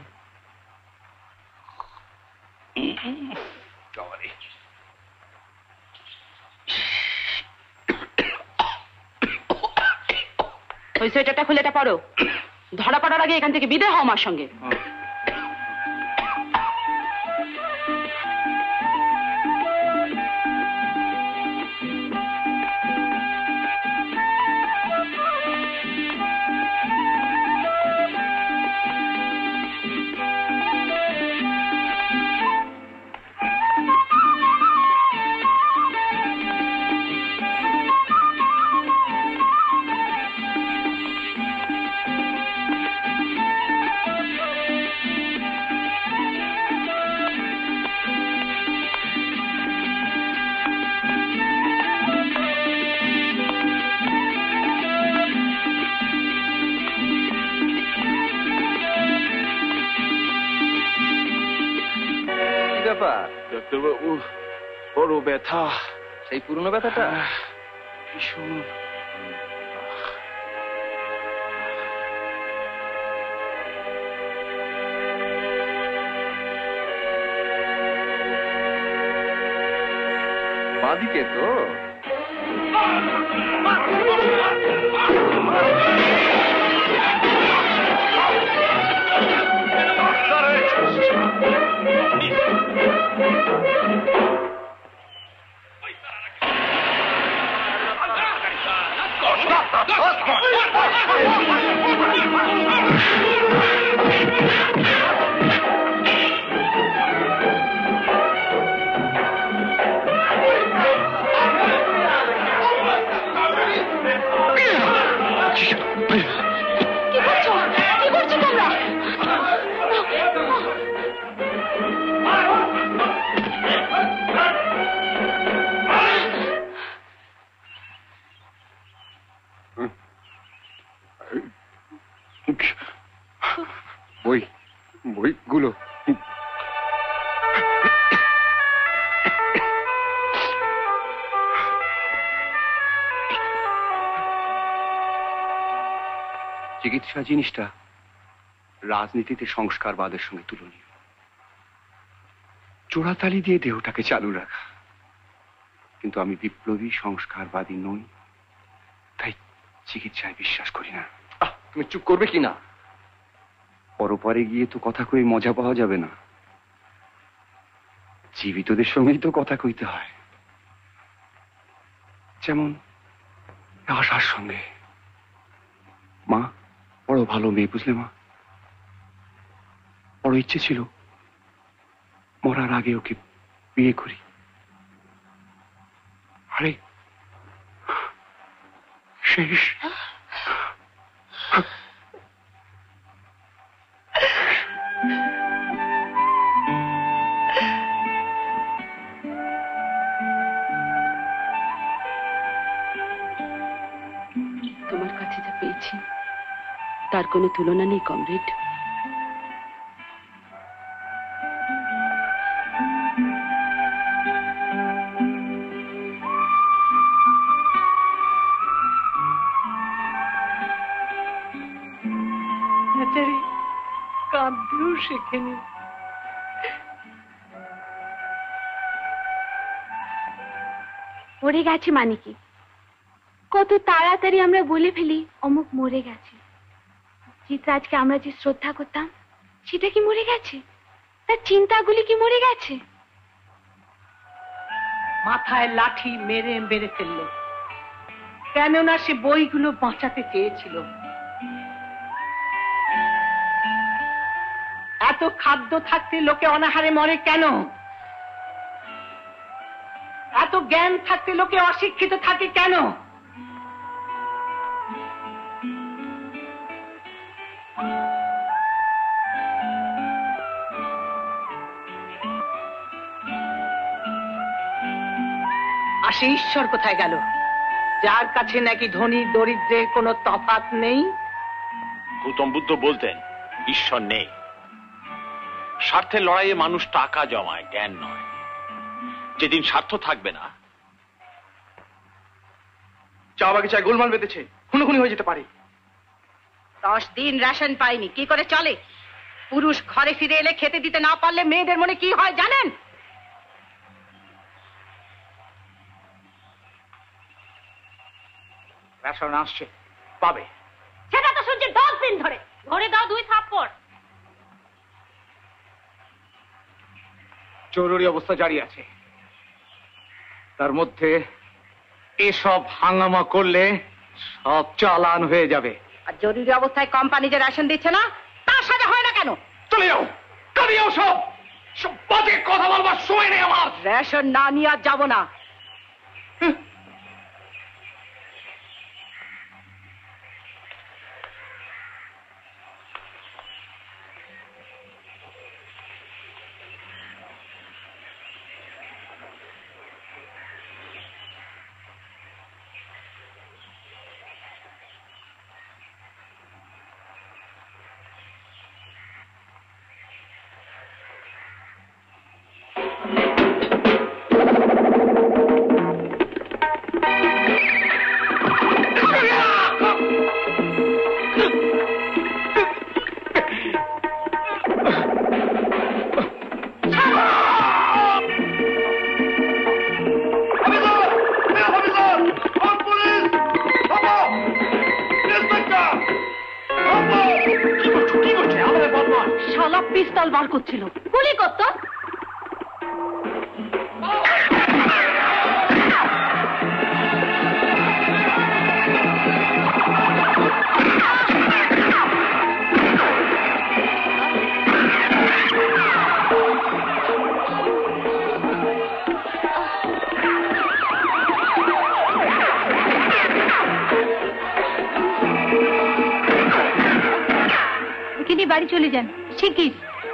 ওই সোয়েটারটা খুলে এটা পরো। ধরা পড়ার আগে এখান থেকে বিদায় হও আমার সঙ্গে। ডাক্তারবাবু, বড় ব্যথা। সেই পুরনো ব্যথাটা? ভীষণ। দিকে তো বইগুলো চিকিৎসা জিনিসটা রাজনীতিতে সংস্কারবাদের সঙ্গে তুলনীয়। চোরাতালি দিয়ে দেহটাকে চালু রাখা। কিন্তু আমি বিপ্লবী সংস্কারবাদী নই, তাই চিকিৎসায় বিশ্বাস করি না। তুমি চুপ করবে কি না? পরপরে গিয়ে তো কথা কই মজা পাওয়া যাবে না, জীবিতদের সঙ্গেই তো কথা কইতে হয়। যেমন আশার সঙ্গে। মা বড় ভালো মেয়ে, বুঝলে মা? বড় ইচ্ছে ছিল মরার আগে ওকে বিয়ে করি। আরে শেষ। তোমার কাছে যা পেয়েছি তার কোনো তুলনা নেই কমরেড। কাঁদতেও শেখেনি। মরে গেছে মানে কি? কত তাড়াতাড়ি আমরা বলে ফেলি অমুক মরে গেছে। চিত্রাজকে আমরা যে শ্রদ্ধা করতাম সেটা কি মরে গেছে? তার চিন্তাগুলি কি মরে গেছে? মাথায় লাঠি মেরে মেরে ফেললো, কেননা সে বইগুলো বাঁচাতে চেয়েছিল। এত খাদ্য থাকতে লোকে অনাহারে মরে কেন? এত জ্ঞান থাকতে লোকে অশিক্ষিত থাকে কেন? আর সে ঈশ্বর কোথায় গেল, যার কাছে নাকি ধনী দরিদ্রের কোনো তফাৎ নেই? গৌতম বুদ্ধ বলতেন ঈশ্বর নেই। স্বার্থের লড়াইয়ে মানুষ টাকা জমায়, জ্ঞান নয়। যেদিন স্বার্থ থাকবে না, চা বাগিচায় গোলমাল বেঁধেছে, খুনোখুনি হয়ে যেতে পারে। 10 দিন রেশন পাইনি, কি করে চলে? পুরুষ ঘরে ফিরে এলে খেতে দিতে না পারলে মেয়েদের মনে কি হয় জানেন? রেশন আসছে, পাবে। সেটা তো শুনছি 10 দিন ধরে। ধরে দাও 2 থাপ্পড়। জরুরি অবস্থা জারি আছে, তার মধ্যে এসব হাঙ্গামা করলে সব চালান হয়ে যাবে। আর জরুরি অবস্থায় কোম্পানি যে রেশন দিচ্ছে না, তার সাজা হয় না কেন? চলে যাও, কাঁদিয়ে যাও, সব সব বাজে কথা বলবার সময় নেই আমার। রেশন না নিয়ে আর যাবো না। শালা পিস্তল বার করছিল। গুলি করতো। বাড়ি চলে যান শিগগির।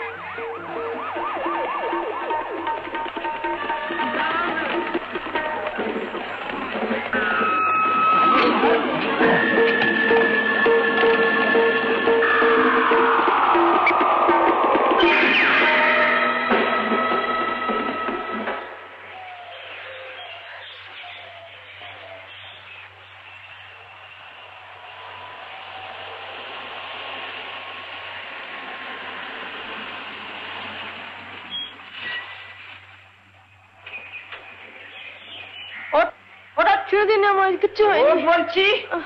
কিছু হয়নি বলছি।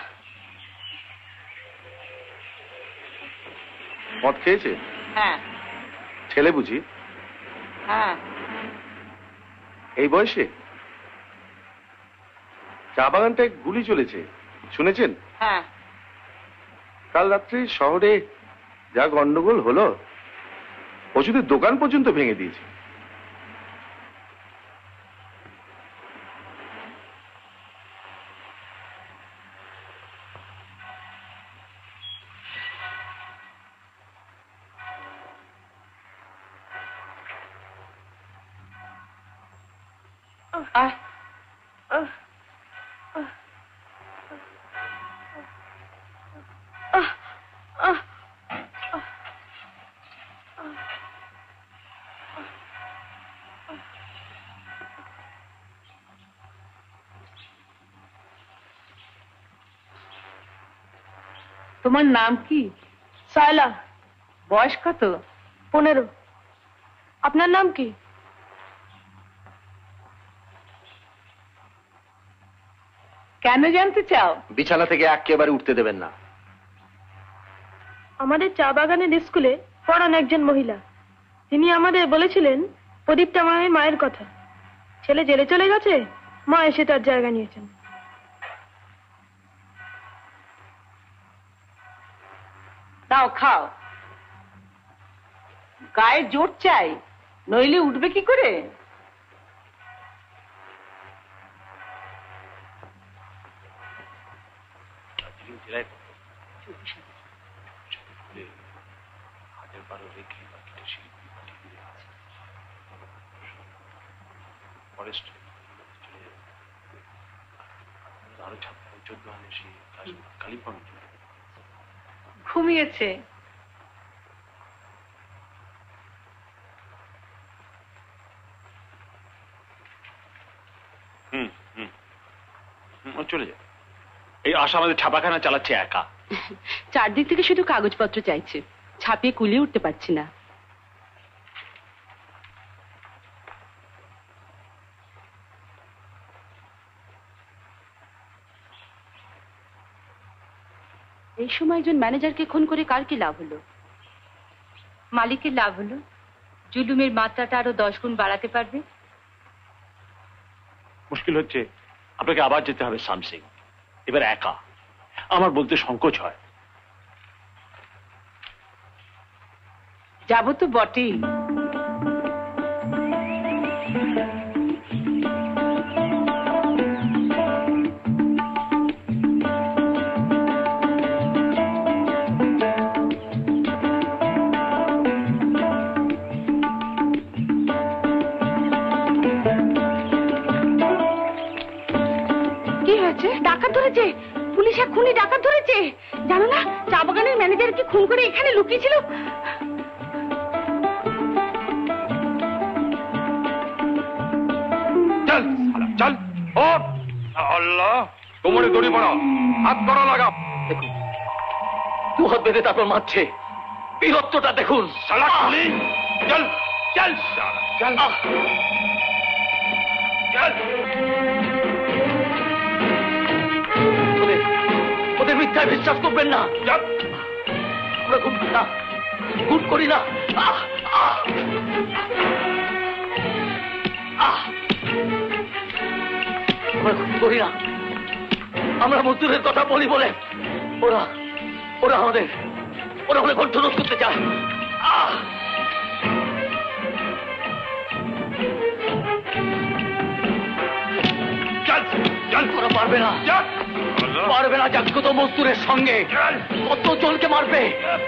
মদ খেয়েছে? হ্যাঁ। ছেলে বুঝি? হ্যাঁ। এই বয়সে? চা বাগানটায় গুলি চলেছে শুনেছেন? হ্যাঁ। কাল রাত্রে শহরে যা গন্ডগোল হলো, ওষুধের দোকান পর্যন্ত ভেঙে দিয়েছে। তোমার নাম কি? সায়লা। বয়স কত? 15। আপনার নাম কি? কেন জানতে চাও? বিছানা থেকে একেবারে উঠতে দেবেন না। আমাদের চা বাগানের স্কুলে পড়ান একজন মহিলা, তিনি আমাদের বলেছিলেন প্রদীপ্তা মায়ের কথা। ছেলে জেলে চলে গেছে, মা এসে তার জায়গা নিয়েছেন। দাও খাও। গায়ে জোর চাই, নইলে উঠবে কি করে? ঘুমিয়েছে। চলে যায়। এই আশা আমাদের ছাপাখানা চালাচ্ছে একা। চারদিক থেকে শুধু কাগজপত্র চাইছে, ছাপিয়ে কুলিয়ে উঠতে পারছি না। এই সময় একজন ম্যানেজারকে খুন করে কার কি লাভ হলো? মালিকের লাভ হলো, জুলুমের মাত্রাটা আরো 10 গুণ বাড়াতে পারবে। মুশকিল হচ্ছে আপনাকে আবার যেতে হবে সামসিং। এবার একা, আমার বলতে সংকোচ হয়। যাবো তো বটেই। ডাকাত ধরেছে, পুলিশ এক খুনি ডাকাত ধরেছে। জানো না, চা বাগানের ম্যানেজারকে খুন করে এখানে লুকিয়েছিল। চল চল। ও আল্লাহ, কোমরে দড়ি পড়া, হাত করা লাগা। দেখুন, 2 হাত বেঁধে তারপর মারছে। বীরত্বটা দেখুন। শালা খুনি। চল চল চল চল। ওদের মিথ্যায় বিশ্বাস করবেন না। আমরা খুব না, খুন করি না। আমরা খুন করি না, আমরা মজদুরের কথা বলি বলে ওরা ওরা আমাদের কণ্ঠরোধ করতে চায়। ওরা পারবে না, জাগ্রত মজদুরের সঙ্গে কত জনকে মারবে।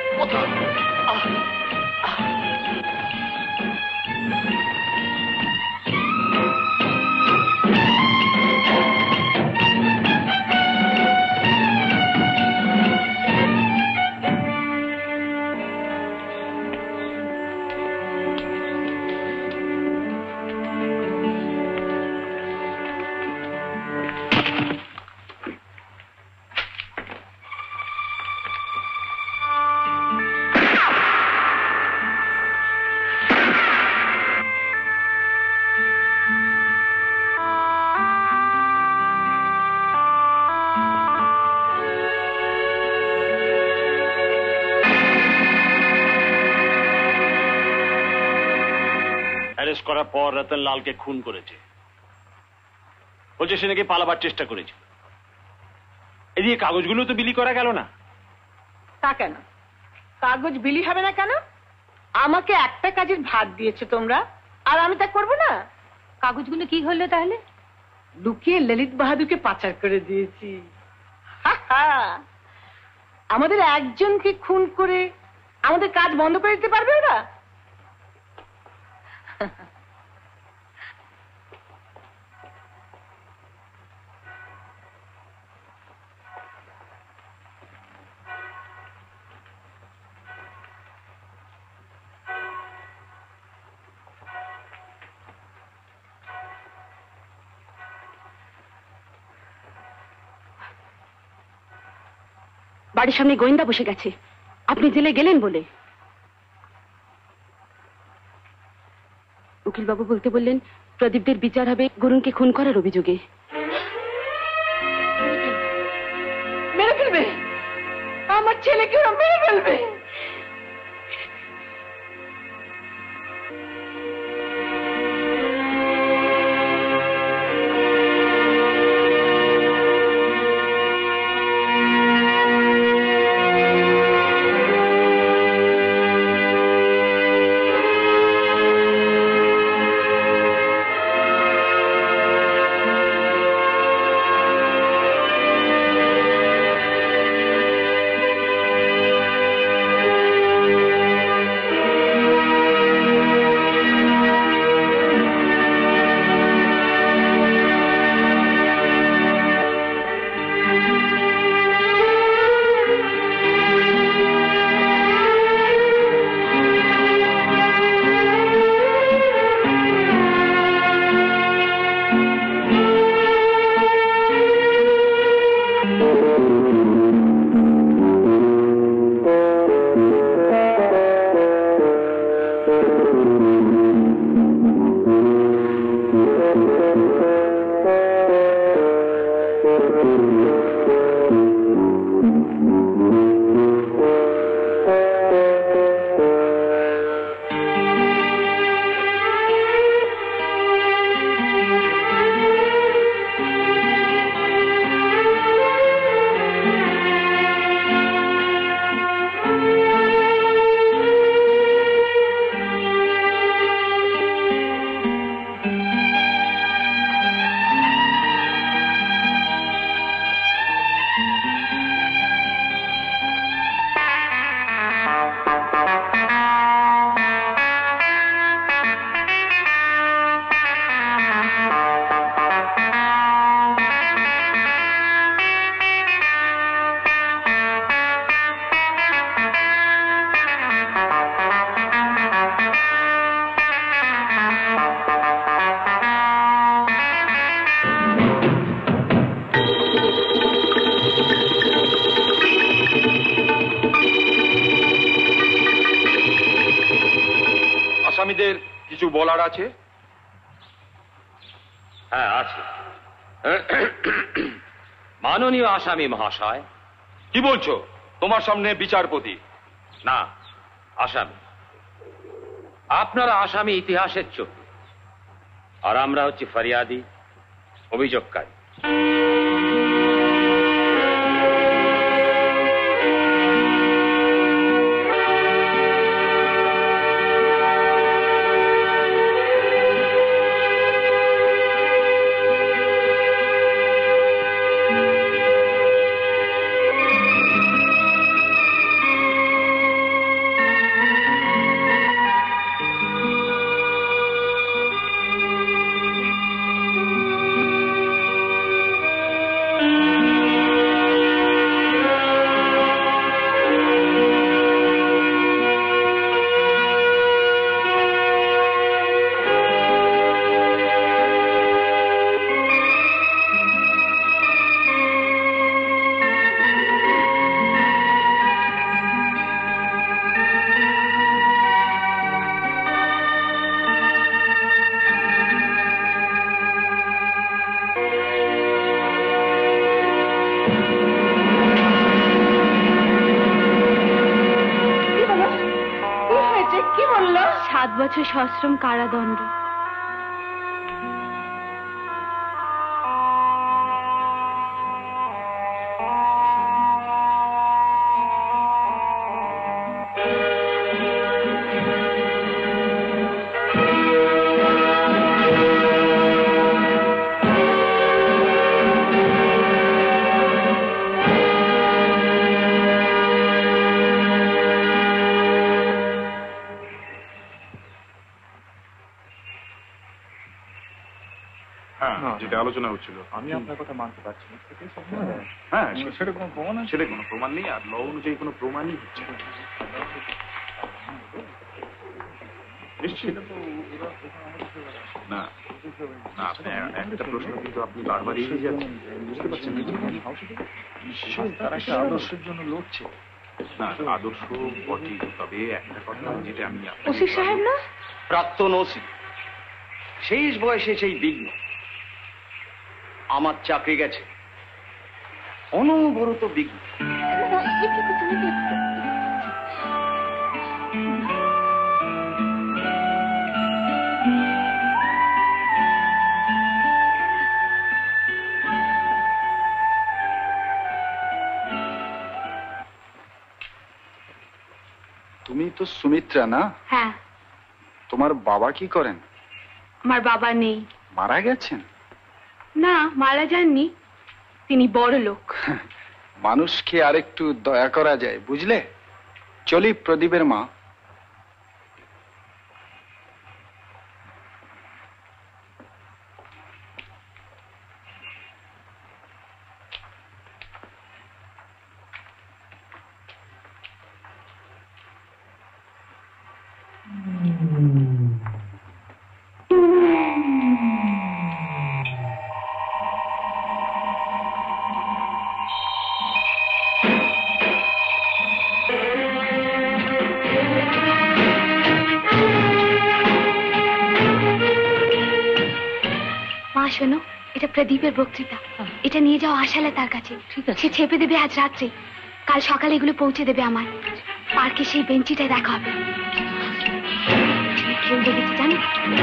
করার পর রতনলালকে খুন করেছে, বলছে সে নাকি পালাবার চেষ্টা করেছে। এদিকে কাগজগুলো তো বিলি করা গেল না। তা কেন? কাগজ বিলি হবে না কেন? আমাকে একটা কাজের ভাত দিয়েছো তোমরা, আর আমি তা করবো না? কাগজগুলো কি হলো তাহলে? লুকিয়ে ললিত বাহাদুরকে পাচার করে দিয়েছি। আমাদের একজনকে খুন করে আমাদের কাজ বন্ধ করে দিতে পারবে ওরা? বাড়ির সামনে গোয়েন্দা বসে গেছে, আপনি জেলে গেলেন বলে। উকিল বাবু বলতে বললেন প্রদীপদের বিচার হবে গুরুকে খুন করার অভিযোগে। মেরে ফেলবে আমার ছেলেকে, ওরা মেরে ফেলবে। আসামিদের কিছু বলার আছে? হ্যাঁ আছে। মাননীয় আসামি মহাশয়। কি বলছো? তোমার সামনে বিচারপতি। না, আসামি। আপনারা আসামি ইতিহাসের চোখে, আর আমরা হচ্ছি ফরিয়াদি, অভিযোগকারী। সশ্রম কারাদণ্ড। যেটা আলোচনা হচ্ছিল, আমি আপনার কথা মানতে পারছি না। হ্যাঁ, সেটা কোনো প্রমাণ আছে? সেটা কোনো প্রমাণ নেই, আর ল অনুযায়ী কোনো প্রমাণই হচ্ছে না। না, একটা প্রশ্ন কিন্তু আপনি বারবার এড়িয়ে যাচ্ছেন, বুঝতে পারছেন না? তারা একটা আদর্শের জন্য লড়ছে। না, আদর্শ বটে, তবে একটা কথা যেটা আমি ওসি সাহেব না, প্রাক্তন ওসি, শেষ বয়সে সেই বিঘ্ন। আমার চাকরি গেছে, অনবরত বিঘ্ন। তুমি তো সুমিত্রা না? হ্যাঁ। তোমার বাবা কি করেন? আমার বাবা নেই। মারা গেছেন? না, মারা যাননি, তিনি বড় লোক। মানুষকে আরেকটু দয়া করা যায়, বুঝলে? চলি প্রদীপের মা। শোনো, এটা প্রদীপের বক্তৃতা, এটা নিয়ে যাও আশালে তার কাছে। সে ছেপে দেবে আজ রাত্রে, কাল সকালে এগুলো পৌঁছে দেবে আমার পার্কে, সেই বেঞ্চিটায় দেখা হবে। কেউ দেখেছি জানো?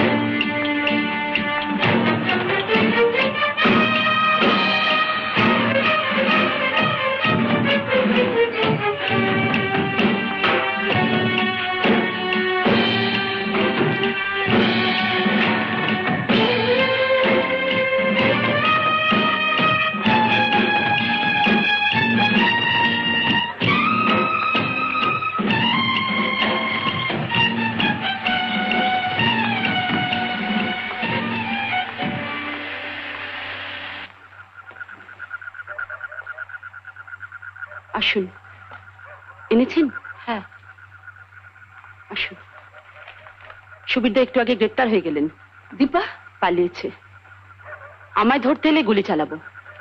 আসুন। এনেছেন? হ্যাঁ, আসুন। সুবিরদা একটু আগে গ্রেপ্তার হয়ে গেলেন। দীপা পালিয়েছে, আমায় ধরতে এলে গুলি চালাবো।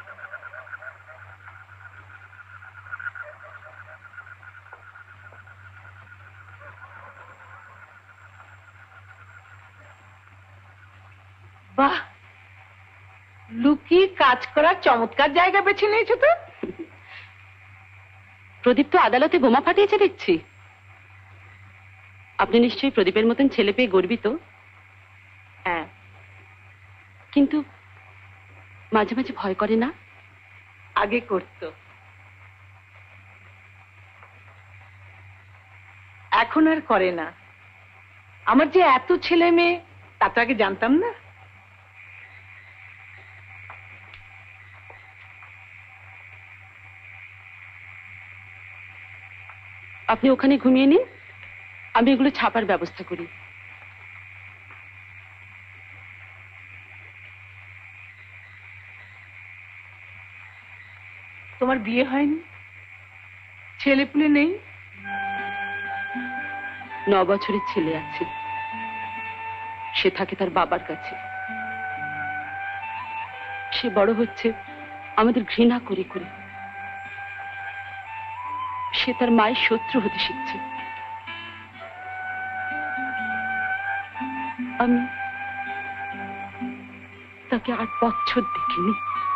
বাহ, লুকিয়ে কাজ করার চমৎকার জায়গা বেছে নিয়েছো তো। প্রদীপ তো আদালতে বোমা ফাটিয়েছে দেখছি। আপনি নিশ্চয়ই প্রদীপের মতন ছেলে পেয়ে গর্বিত। হ্যাঁ, কিন্তু মাঝে মাঝে ভয় করে না? আগে করতো, এখন আর করে না। আমার যে এত ছেলে মেয়ে তা তো আগে জানতাম না। আপনি ওখানে ঘুমিয়ে নিন, আমি এগুলো ছাপার ব্যবস্থা করি। তোমার বিয়ে হয়নি, ছেলেপুলে নেই? 9 বছরের ছেলে আছে, সে থাকে তার বাবার কাছে। সে বড় হচ্ছে আমাদের ঘৃণা করে করে। সে তার মায়ের শত্রু হতে শিখছে। আমি তাকে 8 বছর দেখিনি।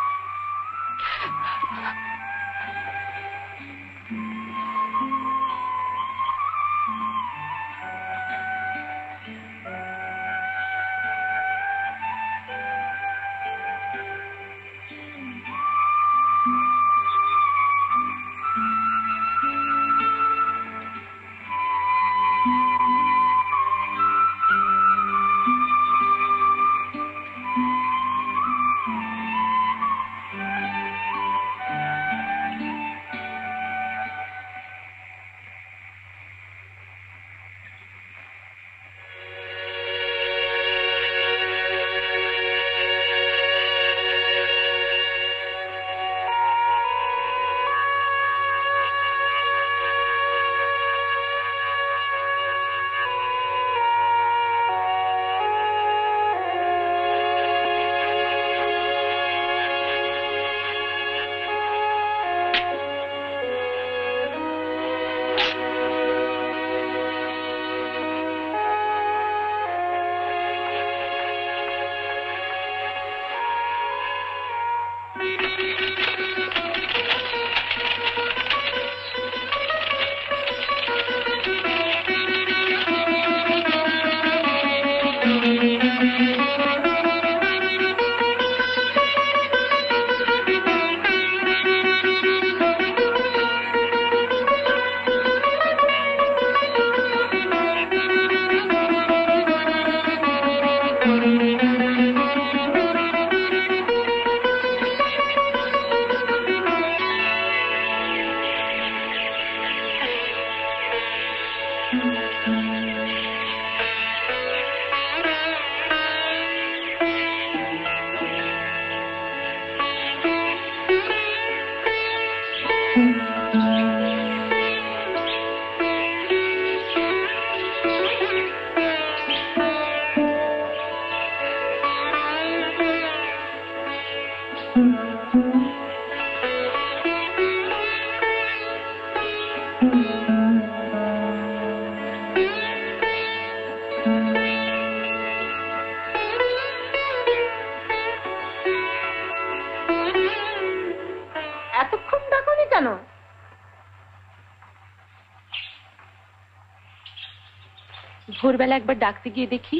ভোরবেলা একবার ডাকতে গিয়ে দেখি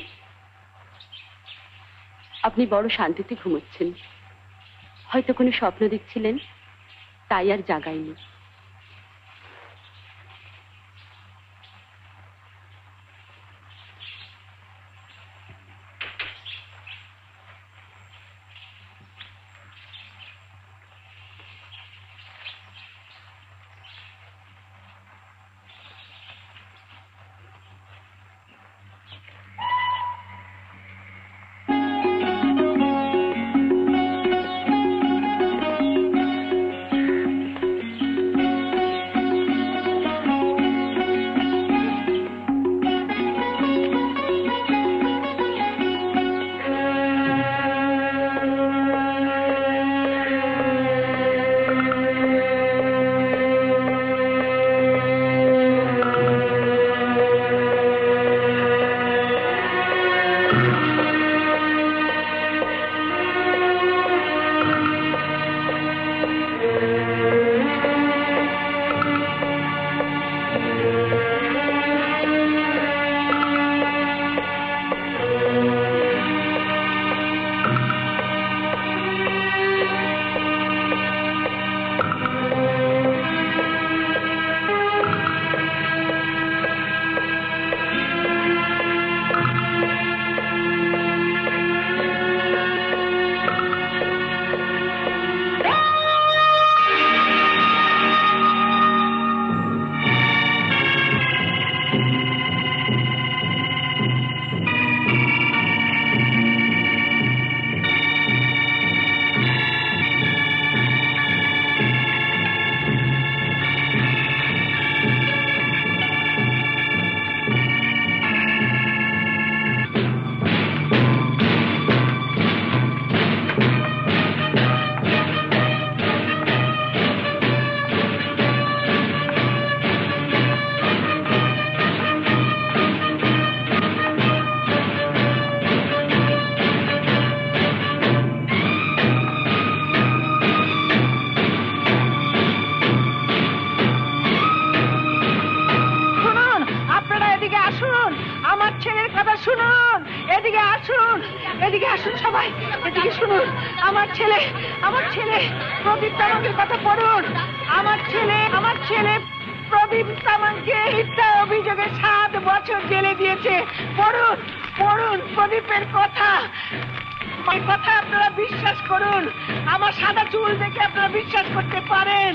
আপনি বড় শান্তিতে ঘুমোচ্ছেন। হয়তো কোনো স্বপ্ন দেখছিলেন, তাই আর জাগাইনি। শুনুন, এদিকে আসুন, এদিকে আসুন সবাই, এদিকে শুনুন। আমার ছেলে প্রদীপ তামাংয়ের কথা পড়ুন। আমার ছেলে প্রদীপ তামাংকে মিথ্যা অভিযোগে 7 বছর জেলে দিয়েছে। পড়ুন প্রদীপের কথা। এই কথা আপনারা বিশ্বাস করুন। আমার সাদা চুল দেখে আপনারা বিশ্বাস করতে পারেন।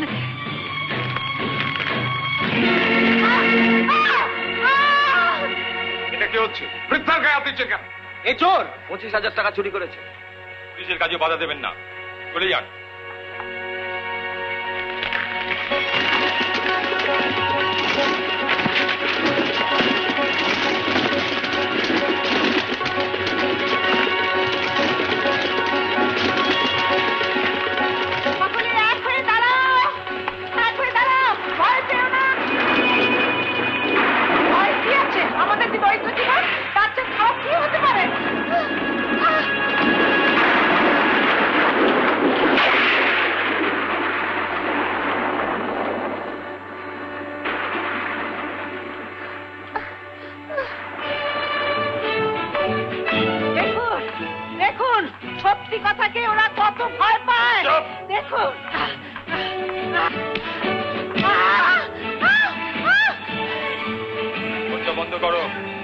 এটা কি হচ্ছে? বৃদ্ধার গায়ে হাত দিচ্ছেন কেন? এই চোর 25,000 টাকা চুরি করেছে। পুলিশের কাজে বাধা দেবেন না, চলে যান। আমাদের কি দরিদ্র জীবন, তার চেয়ে খারাপ কি হতে পারে? দেখুন সত্যি কথাকে ওরা কত ভয় পায়। দেখুন বন্ধ করো।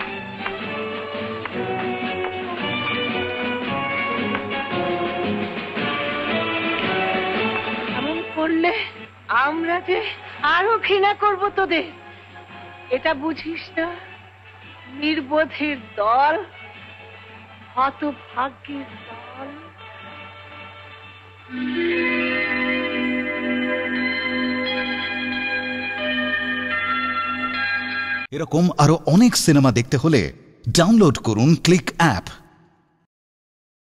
এমন করলে আমরা যে আরো ঘৃণা করব তোদের, এটা বুঝিস না? নির্বোধের দল, হতভাগ্যের দল। এরকম আরো অনেক সিনেমা দেখতে হলে ডাউনলোড করুন ক্লিক অ্যাপ।